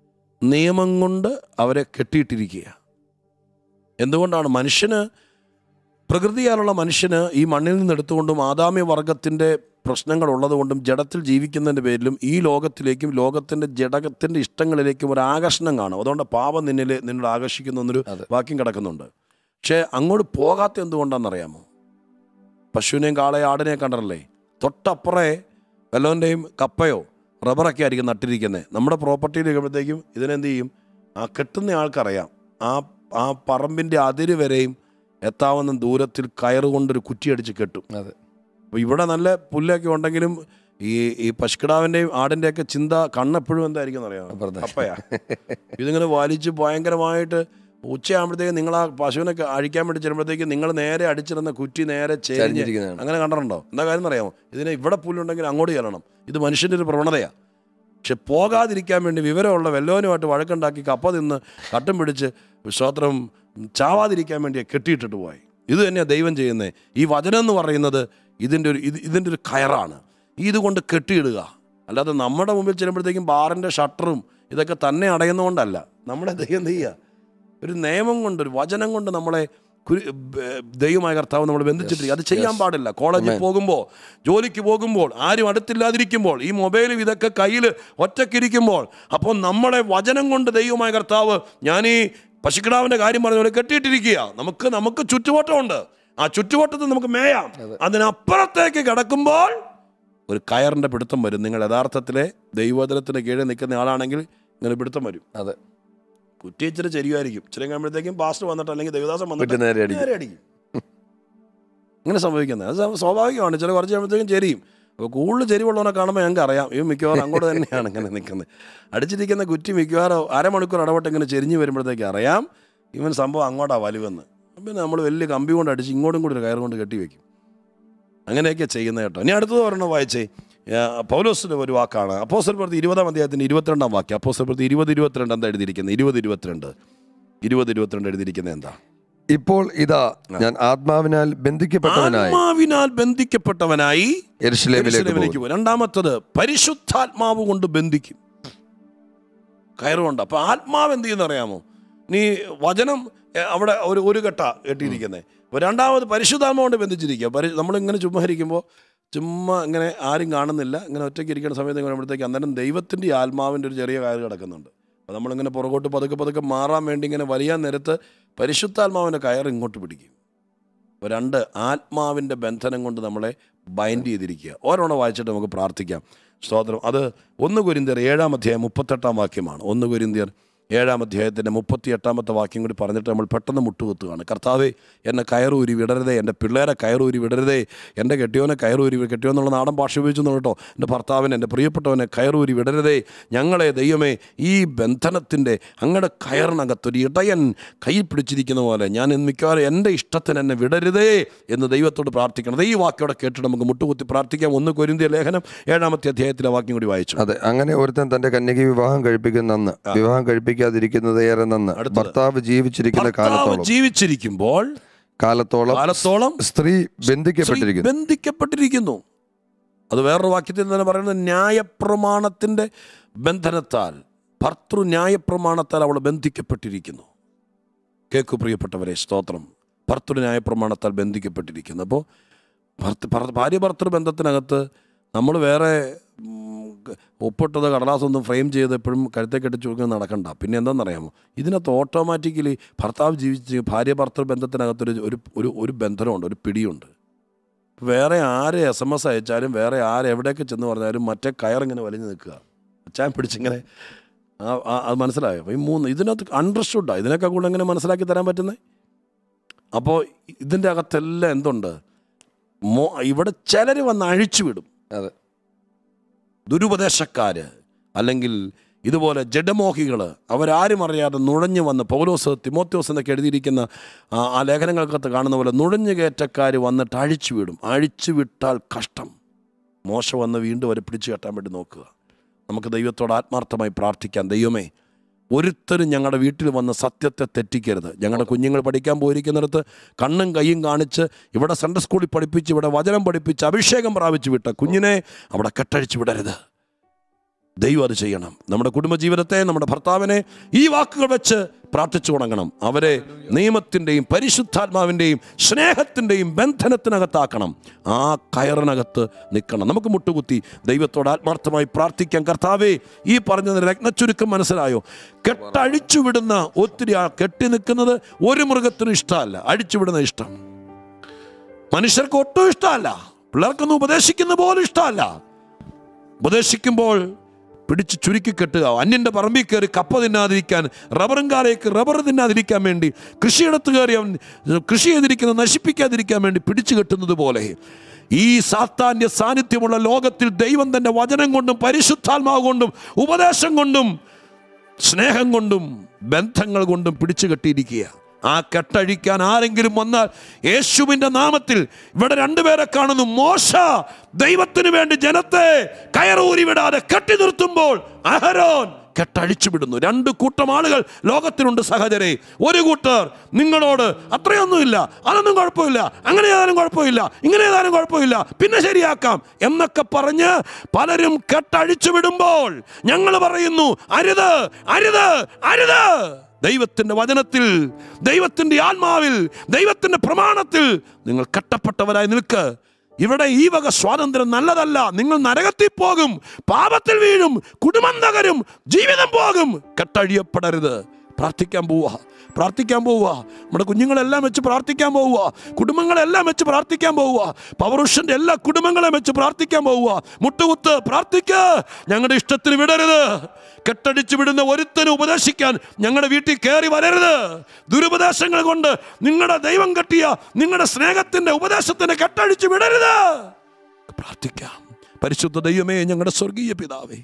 നിയമം കൊണ്ട് അവരെ കെട്ടിയിട്ടിരിക്കുക. എന്തുകൊണ്ടാണ്? മനുഷ്യന്, പ്രകൃതിയാലുള്ള മനുഷ്യന് ഈ മണ്ണിൽ നിന്ന് എടുത്തുകൊണ്ടും ആദാമ്യ വർഗത്തിൻ്റെ പ്രശ്നങ്ങളുള്ളതുകൊണ്ടും ജഡത്തിൽ ജീവിക്കുന്നതിൻ്റെ പേരിലും ഈ ലോകത്തിലേക്കും ലോകത്തിൻ്റെ ജഡത്തിൻ്റെ ഇഷ്ടങ്ങളിലേക്കും ഒരു ആകർഷണം കാണും. അതുകൊണ്ട് പാപം നിന്നോട് ആകർഷിക്കുന്ന എന്നൊരു വാക്യം കിടക്കുന്നുണ്ട്. പക്ഷേ അങ്ങോട്ട് പോകാത്ത എന്തുകൊണ്ടാണെന്നറിയാമോ? പശുവിനെയും കാളയെ ആടിനെയും കണ്ടല്ലേ, തൊട്ടപ്പുറേ വല്ലവൻ്റെയും കപ്പയോ റബ്ബറൊക്കെ ആയിരിക്കും നട്ടിരിക്കുന്നത്. നമ്മുടെ പ്രോപ്പർട്ടിയിൽ കഴിയുമ്പോഴത്തേക്കും ഇതിനെന്ത് ചെയ്യും? ആ കെട്ടുന്ന ആൾക്കറിയാം ആ പറമ്പിൻ്റെ അതിര് വരെയും എത്താവുന്ന ദൂരത്തിൽ കയറുകൊണ്ടൊരു കുറ്റിയടിച്ച് കെട്ടും. അപ്പോൾ ഇവിടെ നല്ല പുല്ലൊക്കെ ഉണ്ടെങ്കിലും ഈ പശുക്കിടാവിൻ്റെയും ആടിൻ്റെയൊക്കെ ചിന്ത കണ്ണെപ്പോഴും എന്തായിരിക്കും അറിയാം? കപ്പയാ. ഇതിങ്ങനെ വലിച്ച് ഭയങ്കരമായിട്ട് ഉച്ചയാകുമ്പോഴത്തേക്കും നിങ്ങൾ ആ പശുവിനെ അഴിക്കാൻ വേണ്ടി ചെല്ലുമ്പോഴത്തേക്കും നിങ്ങൾ നേരെ അടിച്ചിരുന്ന കുറ്റി നേരെ ചേരിഞ്ഞിരിക്കുന്നതാണ്. അങ്ങനെ കണ്ടിട്ടുണ്ടോ? എന്താ കാര്യം എന്നറിയാമോ? ഇതിന് ഇവിടെ പുല്ലുണ്ടെങ്കിൽ അങ്ങോട്ട് ചെല്ലണം. ഇത് മനുഷ്യൻ്റെ ഒരു പ്രവണതയാണ്. പക്ഷെ പോകാതിരിക്കാൻ വേണ്ടി വിവരമുള്ള വല്ലവനുമായിട്ട് വഴക്കുണ്ടാക്കി കപ്പ തിന്ന് കട്ടും പിടിച്ച് സ്തോത്രം ചാവാതിരിക്കാൻ വേണ്ടി കെട്ടിയിട്ടിട്ട് പോയി. ഇത് തന്നെയാണ് ദൈവം ചെയ്യുന്നത്. ഈ വചനം എന്ന് പറയുന്നത് ഇതിൻ്റെ ഒരു കയറാണ്. ഇതുകൊണ്ട് കെട്ടിയിടുക. അല്ലാതെ നമ്മുടെ മുമ്പിൽ ചെല്ലുമ്പോഴത്തേക്കും ബാറിൻ്റെ ഷട്ടറും ഇതൊക്കെ തന്നെ അടയുന്നതുകൊണ്ടല്ല. നമ്മുടെ ദൈവം എന്ത് ചെയ്യുക? ഒരു നിയമം കൊണ്ട്, ഒരു വചനം കൊണ്ട് നമ്മളെ ദൈവമായ കർത്താവ് നമ്മൾ ബന്ധിച്ചിട്ടിരിക്കുക. അത് ചെയ്യാൻ പാടില്ല. കോളേജിൽ പോകുമ്പോൾ, ജോലിക്ക് പോകുമ്പോൾ, ആരും അടുത്തില്ലാതിരിക്കുമ്പോൾ, ഈ മൊബൈലും ഇതൊക്കെ കയ്യിൽ ഒറ്റയ്ക്കിരിക്കുമ്പോൾ, അപ്പോൾ നമ്മളെ വചനം കൊണ്ട് ദൈവമായ കർത്താവ്, ഞാൻ ഈ പശുക്കിടാവിൻ്റെ കാര്യം പറഞ്ഞ കെട്ടിയിട്ടിരിക്കുക. നമുക്ക് ചുറ്റുവട്ടമുണ്ട്. ആ ചുറ്റുവട്ടത്തിൽ നമുക്ക് മേയാം. അതിനപ്പുറത്തേക്ക് കിടക്കുമ്പോൾ ഒരു കയറിൻ്റെ പിടുത്തം വരും. നിങ്ങൾ യഥാർത്ഥത്തിലെ ദൈവവചനത്തിന് കീഴിൽ നിൽക്കുന്ന ആളാണെങ്കിൽ ഇങ്ങനെ പിടുത്തം വരും. അതെ, കുറ്റി ഇച്ചിരി ചെരിയുമായിരിക്കും. ഇച്ചിരി കഴിയുമ്പോഴത്തേക്കും പാസ്റ്റർ വന്നിട്ട് അല്ലെങ്കിൽ ദേവദാസം വന്നിട്ട് നേരെ അടിക്കും. ഇങ്ങനെ സംഭവിക്കുന്നത് അത് സ്വാഭാവികമാണ്. ചില കുറച്ച് കഴിയുമ്പോഴത്തേക്കും ചെരിയും. അപ്പോൾ കൂടുതൽ ചെരിവുള്ളവനെ കാണുമ്പോൾ ഞങ്ങൾക്ക് അറിയാം ഇവൻ മിക്കവാറും അങ്ങോട്ട് തന്നെയാണ് ഇങ്ങനെ നിൽക്കുന്നത്. അടിച്ചിരിക്കുന്ന കുറ്റി മിക്കവാറും അരമണിക്കൂർ ഇടപെട്ട് ഇങ്ങനെ ചെരിഞ്ഞ് വരുമ്പോഴത്തേക്ക് അറിയാം ഇവൻ സംഭവം അങ്ങോട്ടാണ് വലിവെന്ന്. പിന്നെ നമ്മൾ വലിയ കമ്പി കൊണ്ട് അടിച്ച് ഇങ്ങോട്ടും കൂടി ഒരു കയർ കൊണ്ട് കെട്ടി വയ്ക്കും. അങ്ങനെയൊക്കെ ചെയ്യുന്നത് കേട്ടോ. ഇനി അടുത്തത് ഒരെണ്ണം വായിച്ചേ. പൗലോസിൻ്റെ ഒരു വാക്കാണ്. അപ്പോസ്തല പ്രവൃത്തി 20-ാം അധ്യായത്തിൻ്റെ 22-ാം വാക്യം. അപ്പോസ്തല പ്രവൃത്തി 20-22 എന്താ എഴുതിയിരിക്കുന്നത്? 20-22 എഴുതിയിരിക്കുന്നത് എന്താ? ഇപ്പോൾ ഇതാ ഞാൻ ആത്മാവിനാൽ ബന്ധിക്കപ്പെട്ടവനായി യെരൂശലേമിലേക്ക് പോകും. രണ്ടാമത്തത് പരിശുദ്ധാത്മാവ് കൊണ്ട് ബന്ധിക്കും, കയറുകൊണ്ട്. അപ്പൊ ആത്മാവ് എന്ത് ചെയ്യുന്ന അറിയാമോ? നീ വചനം അവിടെ ഒരു കെട്ടിയിരിക്കുന്നത്. അപ്പോൾ രണ്ടാമത് പരിശുദ്ധാത്മാവ് കൊണ്ട് ബന്ധിച്ചിരിക്കുക. നമ്മളിങ്ങനെ ചുമ്മാ ഇരിക്കുമ്പോൾ ചുമ്മാ ഇങ്ങനെ ആരും കാണുന്നില്ല, ഇങ്ങനെ ഒറ്റയ്ക്ക് ഇരിക്കുന്ന സമയത്ത് കഴിയുമ്പോഴത്തേക്ക് അന്നേരം ദൈവത്തിൻ്റെ ആത്മാവിൻ്റെ ഒരു ചെറിയ കയറ് കിടക്കുന്നുണ്ട്. അപ്പോൾ നമ്മളിങ്ങനെ പുറകോട്ട് പതുക്കെ മാറാൻ വേണ്ടി ഇങ്ങനെ വലിയ നേരത്ത് പരിശുദ്ധാത്മാവിൻ്റെ കയർ ഇങ്ങോട്ട് പിടിക്കും. അപ്പോൾ രണ്ട് ആത്മാവിൻ്റെ ബന്ധനം കൊണ്ട് നമ്മളെ ബൈൻഡ് ചെയ്തിരിക്കുക. ഓരോണം വായിച്ചിട്ട് നമുക്ക് പ്രാർത്ഥിക്കാം. സ്തോത്രം. അത് 1 കൊരിന്ത്യർ 7-ാം അധ്യായം 38-ാം വാക്യമാണ്. 1 കൊരിന്ത്യർ 7-ാം അധ്യായത്തിൻ്റെ 38-ാമത്തെ വാക്യം കൂടി പറഞ്ഞിട്ട് നമ്മൾ പെട്ടെന്ന് മുട്ടുകുത്തുകയാണ്. കർത്താവേ, എന്നെ കയറൂരി വിടരുതേ, എൻ്റെ പിള്ളേരെ കയറൂരി വിടരുതേ, എൻ്റെ കെട്ടിയോനെ കെട്ടിയോന്നുള്ള നാടൻ ഭാഷ ഉപയോഗിച്ചു കേട്ടോ. എൻ്റെ ഭർത്താവിനെ, എൻ്റെ പ്രിയപ്പെട്ടവനെ കയറൂരി വിടരുതേ. ഞങ്ങളെ ദൈവമേ ഈ ബന്ധനത്തിൻ്റെ അങ്ങയുടെ കയറിനകത്തൊരു ഇടയൻ കയ്യിൽ പിടിച്ചിരിക്കുന്ന പോലെ ഞാൻ മിക്കവാറും എൻ്റെ ഇഷ്ടത്തിന് എന്നെ വിടരുതേ എന്ന് ദൈവത്തോട് പ്രാർത്ഥിക്കണം. ഈ വാക്യോടെ കേട്ടിട്ട് നമുക്ക് മുട്ടുകുത്തി പ്രാർത്ഥിക്കാം. 1 കൊരിന്ത്യർ ലേഖനം 7-ാമത്തെ അധ്യായത്തിലെ വാക്യം കൂടി വായിച്ചു. അതെ, അങ്ങനെ ഒരുത്തൻ തൻ്റെ കന്യകയെ വിവാഹം കഴിപ്പിക്കാതിരിക്കുന്നത് ഏറെ നന്ന്. ഭർത്താവ് ജീവിച്ചിരിക്കുന്ന കാലത്തോളം സ്ത്രീ ബന്ധിക്കപ്പെട്ടിരിക്കുന്നു. അത് വേറൊരു വാക്യത്തിൽ തന്നെ പറയുന്നത് ന്യായപ്രമാണത്തിൻ്റെ ബന്ധനത്താൽ, ഭർത്തൃ ന്യായപ്രമാണത്താൽ അവൾ ബന്ധിക്കപ്പെട്ടിരിക്കുന്നു. കേൾക്കു പ്രിയപ്പെട്ടവരെ, സ്തോത്രം. ഭർത്തൃ ന്യായപ്രമാണത്താൽ ബന്ധിക്കപ്പെട്ടിരിക്കുന്നു. അപ്പോൾ ഭാര്യ ഭർത്തൃ ബന്ധത്തിനകത്ത് നമ്മൾ വേറെ ഒപ്പിട്ടത് കടലാസൊന്നും ഫ്രെയിം ചെയ്ത് എപ്പോഴും കഴുത്തെ കെട്ടിച്ച് കൊടുക്കുന്നത് നടക്കണ്ട. പിന്നെ എന്താണെന്നറിയാമോ? ഇതിനകത്ത് ഓട്ടോമാറ്റിക്കലി ഭർത്താവ് ജീവിച്ച് ഭാര്യ ഭർത്തൃ ബന്ധത്തിനകത്തൊരു ഒരു ബന്ധനമുണ്ട്, ഒരു പിടിയുണ്ട്. വേറെ ആരെ SMS അയച്ചാലും വേറെ എവിടെയൊക്കെ ചെന്ന് പറഞ്ഞാലും മറ്റേ കയറിങ്ങനെ വലിഞ്ഞു നിൽക്കുക, അച്ചാൻ പിടിച്ചിങ്ങനെ. അത് മനസ്സിലായോ? അപ്പോൾ ഈ 3 ഇതിനകത്ത് അണ്ടർസ്റ്റുഡാണ്. ഇതിനൊക്കെ കൂടെ എങ്ങനെ മനസ്സിലാക്കി തരാൻ പറ്റുന്നത്? അപ്പോൾ ഇതിൻ്റെ അകത്തെല്ലാം എന്തുണ്ട്? ഇവിടെ ചിലർ വന്ന് അഴിച്ചു വിടും. അതെ, ദുരുപദേശക്കാർ അല്ലെങ്കിൽ ഇതുപോലെ ജഡമോഹികൾ, അവരാരും അറിയാതെ നുഴഞ്ഞു വന്ന് പൗലോസ്, തിമോത്തിയോസ് എന്നൊക്കെ എഴുതിയിരിക്കുന്ന ആ ലേഖനങ്ങൾക്കകത്ത് കാണുന്ന പോലെ നുഴഞ്ഞു കയറ്റക്കാർ വന്നിട്ട് അഴിച്ചു വിടും. അഴിച്ചു വിട്ടാൽ കഷ്ടം. മോശ വന്ന് വീണ്ടും അവരെ പിടിച്ചു കെട്ടാൻ വേണ്ടി നോക്കുക. നമുക്ക് ദൈവത്തോട് ആത്മാർത്ഥമായി പ്രാർത്ഥിക്കാം. ദൈവമേ, ഒരുത്തരും ഞങ്ങളുടെ വീട്ടിൽ വന്ന് സത്യത്തെ തെറ്റിക്കരുത്. ഞങ്ങളുടെ കുഞ്ഞുങ്ങൾ പഠിക്കാൻ പോയിരിക്കുന്നിടത്ത് കണ്ണും കൈയും കാണിച്ച് ഇവിടെ സൺഡേ സ്കൂളിൽ പഠിപ്പിച്ച് ഇവിടെ വചനം പഠിപ്പിച്ച് അഭിഷേകം പ്രാപിച്ച് വിട്ട കുഞ്ഞിനെ അവിടെ കെട്ടഴിച്ച് വിടരുത്. ദൈവം അത് ചെയ്യണം. നമ്മുടെ കുടുംബജീവിതത്തെ, നമ്മുടെ ഭർത്താവിനെ ഈ വാക്കുകൾ വെച്ച് പ്രാർത്ഥിച്ചു തുടങ്ങണം. അവരെ നിയമത്തിൻ്റെയും പരിശുദ്ധാത്മാവിൻ്റെയും സ്നേഹത്തിൻ്റെയും ബന്ധനത്തിനകത്താക്കണം. ആ കയറിനകത്ത് നിൽക്കണം. നമുക്ക് മുട്ടുകുത്തി ദൈവത്തോട് ആത്മാർത്ഥമായി പ്രാർത്ഥിക്കാം. കർത്താവേ, ഈ പറഞ്ഞതിന് രത്നച്ചുരുക്കം മനസ്സിലായോ? കെട്ടഴിച്ചുവിടുന്ന ഒത്തിരി കെട്ടി നിൽക്കുന്നത് ഒരു മൃഗത്തിനും ഇഷ്ടമല്ല. അഴിച്ചുവിടുന്ന ഇഷ്ടം മനുഷ്യർക്ക് ഒട്ടും ഇഷ്ടമല്ല. പിള്ളേർക്കൊന്നും ഉപദേശിക്കുന്ന പോലും ഇഷ്ടമല്ല. ഉപദേശിക്കുമ്പോൾ പിടിച്ച് ചുരുക്കി കെട്ടുക. അന്യൻ്റെ പറമ്പിൽ കയറി കപ്പ തിന്നാതിരിക്കാൻ, റബ്ബറും കാലേക്ക് റബ്ബർ തിന്നാതിരിക്കാൻ വേണ്ടി, കൃഷിയിടത്ത് കയറി അവൻ കൃഷി ചെയ്തിരിക്കുന്നത് നശിപ്പിക്കാതിരിക്കാൻ വേണ്ടി പിടിച്ചു കെട്ടുന്നത് പോലെ ഈ സാത്താന്യ സാന്നിധ്യമുള്ള ലോകത്തിൽ ദൈവം തൻ്റെ വചനം കൊണ്ടും പരിശുദ്ധാത്മാവ് കൊണ്ടും ഉപദേശം കൊണ്ടും സ്നേഹം കൊണ്ടും ബന്ധങ്ങൾ കൊണ്ടും പിടിച്ചു കെട്ടിയിരിക്കുക. ആ കെട്ടഴിക്കാൻ ആരെങ്കിലും വന്നാൽ യേശുവിൻ്റെ നാമത്തിൽ, ഇവിടെ രണ്ടുപേരെ കാണുന്നു. മോശ ദൈവത്തിന് വേണ്ടി ജനത്തെ കയറൂരി വിടാതെ കെട്ടി നിർത്തുമ്പോൾ അഹരോൻ കെട്ടഴിച്ചു വിടുന്നു. രണ്ട് കൂട്ടം ആളുകൾ ലോകത്തിലുണ്ട് സഹചരെ. ഒരു കൂട്ടർ നിങ്ങളോട് അത്രയൊന്നുമില്ല, അതൊന്നും കുഴപ്പമില്ല, അങ്ങനെ ഏതായാലും കുഴപ്പമില്ല, ഇങ്ങനെ ഏതായാലും കുഴപ്പമില്ല, പിന്നെ ശരിയാക്കാം എന്നൊക്കെ പറഞ്ഞ് പലരും കെട്ടഴിച്ചു വിടുമ്പോൾ ഞങ്ങൾ പറയുന്നു, അരുത്, അരുത്, അരുത്. ദൈവത്തിൻ്റെ വചനത്തിൽ, ദൈവത്തിൻ്റെ ആത്മാവിൽ, ദൈവത്തിൻ്റെ പ്രമാണത്തിൽ നിങ്ങൾ കെട്ടപ്പെട്ടവരായി നിൽക്ക്. ഇവിടെ ഈ വക സ്വാതന്ത്ര്യം നല്ലതല്ല. നിങ്ങൾ നരകത്തിൽ പോകും, പാപത്തിൽ വീഴും, കുടുംബം തകരും, ജീവിതം പോകും. കെട്ടഴിയപ്പെടരുത്. പ്രാർത്ഥിക്കാൻ പോവുക, പ്രാർത്ഥിക്കാൻ പോവുക. നമ്മുടെ കുഞ്ഞുങ്ങളെല്ലാം വെച്ച് പ്രാർത്ഥിക്കാൻ പോവുക, കുടുംബങ്ങളെല്ലാം വെച്ച് പ്രാർത്ഥിക്കാൻ പോവുക, പൗരുഷൻ്റെ എല്ലാ കുടുംബങ്ങളെയും വെച്ച് പ്രാർത്ഥിക്കാൻ പോവുക. മുട്ടുകുത്ത് പ്രാർത്ഥിക്കുക. ഞങ്ങളുടെ ഇഷ്ടത്തിന് വിടരുത്. കെട്ടടിച്ചു വിടുന്ന ഒരുത്തനും ഉപദേശിക്കാൻ ഞങ്ങളുടെ വീട്ടിൽ കയറി വരരുത്. ദുരുപദേശങ്ങൾ കൊണ്ട് നിങ്ങളുടെ ദൈവം കെട്ടിയ നിങ്ങളുടെ സ്നേഹത്തിൻ്റെ ഉപദേശത്തിന് കെട്ടടിച്ചു വിടരുത്. പ്രാർത്ഥിക്കാം. പരിശുദ്ധ ദൈവമേ, ഞങ്ങളുടെ സ്വർഗീയ പിതാവേ,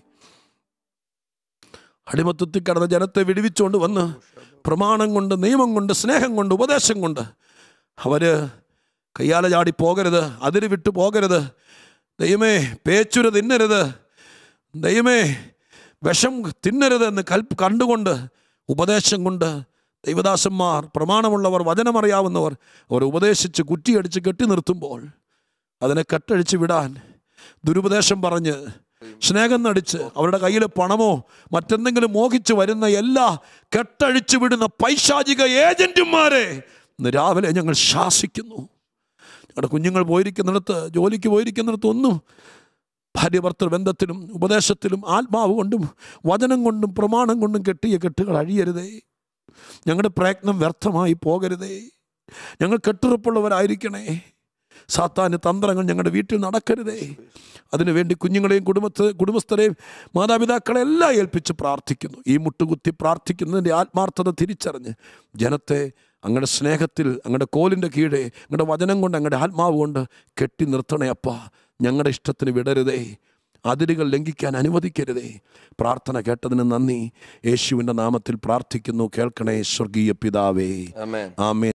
അടിമത്തത്തിൽ കടന്ന ജനത്തെ വിടുവിച്ചുകൊണ്ട് വന്ന് പ്രമാണം കൊണ്ട്, നിയമം കൊണ്ട്, സ്നേഹം കൊണ്ട്, ഉപദേശം കൊണ്ട് അവർ കയ്യാല ചാടി പോകരുത്, അതിര് വിട്ടു പോകരുത്. ദൈവമേ, പേച്ചുര തിന്നരുത്, ദൈവമേ വിഷം തിന്നരുത് എന്ന് കണ്ടുകൊണ്ട് ഉപദേശം കൊണ്ട് ദൈവദാസന്മാർ, പ്രമാണമുള്ളവർ, വചനമറിയാവുന്നവർ അവർ ഉപദേശിച്ച് കുറ്റിയടിച്ച് കെട്ടി നിർത്തുമ്പോൾ അതിനെ കെട്ടഴിച്ച് വിടാൻ ദുരുപദേശം പറഞ്ഞ് സ്നേഹം നടിച്ച് അവരുടെ കയ്യിൽ പണമോ മറ്റെന്തെങ്കിലും മോഹിച്ച് വരുന്ന എല്ലാ കെട്ടഴിച്ചു വിടുന്ന പൈശാചിക ഏജന്റുമാരെ ഇന്ന് രാവിലെ ഞങ്ങൾ ശാസിക്കുന്നു. ഞങ്ങളുടെ കുഞ്ഞുങ്ങൾ പോയിരിക്കുന്നിടത്ത്, ജോലിക്ക് പോയിരിക്കുന്നിടത്ത് ഒന്നും ഭാര്യ ഭർത്തൃ ബന്ധത്തിലും ഉപദേശത്തിലും ആത്മാവ് കൊണ്ടും വചനം കൊണ്ടും പ്രമാണം കൊണ്ടും കെട്ടിയ കെട്ടുകൾ അഴിയരുതേ. ഞങ്ങളുടെ പ്രയത്നം വ്യർത്ഥമായി പോകരുതേ. ഞങ്ങൾ കെട്ടുറപ്പുള്ളവരായിരിക്കണേ. സാത്താന് തന്ത്രങ്ങൾ ഞങ്ങളുടെ വീട്ടിൽ നടക്കരുതേ. അതിനുവേണ്ടി കുഞ്ഞുങ്ങളെയും കുടുംബസ്ഥരെയും മാതാപിതാക്കളെ എല്ലാം ഏൽപ്പിച്ച് പ്രാർത്ഥിക്കുന്നു. ഈ മുട്ടുകുത്തി പ്രാർത്ഥിക്കുന്നതിൻ്റെ ആത്മാർത്ഥത തിരിച്ചറിഞ്ഞ് ജനത്തെ അങ്ങയുടെ സ്നേഹത്തിൽ, അങ്ങയുടെ കോലിൻ്റെ കീഴെ, അങ്ങയുടെ വചനം കൊണ്ട്, അങ്ങയുടെ ആത്മാവ് കൊണ്ട് കെട്ടി നിർത്തണേ അപ്പാ. ഞങ്ങളുടെ ഇഷ്ടത്തിന് വിടരുതേ. അതിരുകൾ ലംഘിക്കാൻ അനുവദിക്കരുതേ. പ്രാർത്ഥന കേട്ടതിന് നന്ദി. യേശുവിൻ്റെ നാമത്തിൽ പ്രാർത്ഥിക്കുന്നു. കേൾക്കണേ സ്വർഗീയ പിതാവേ. ആമേൻ.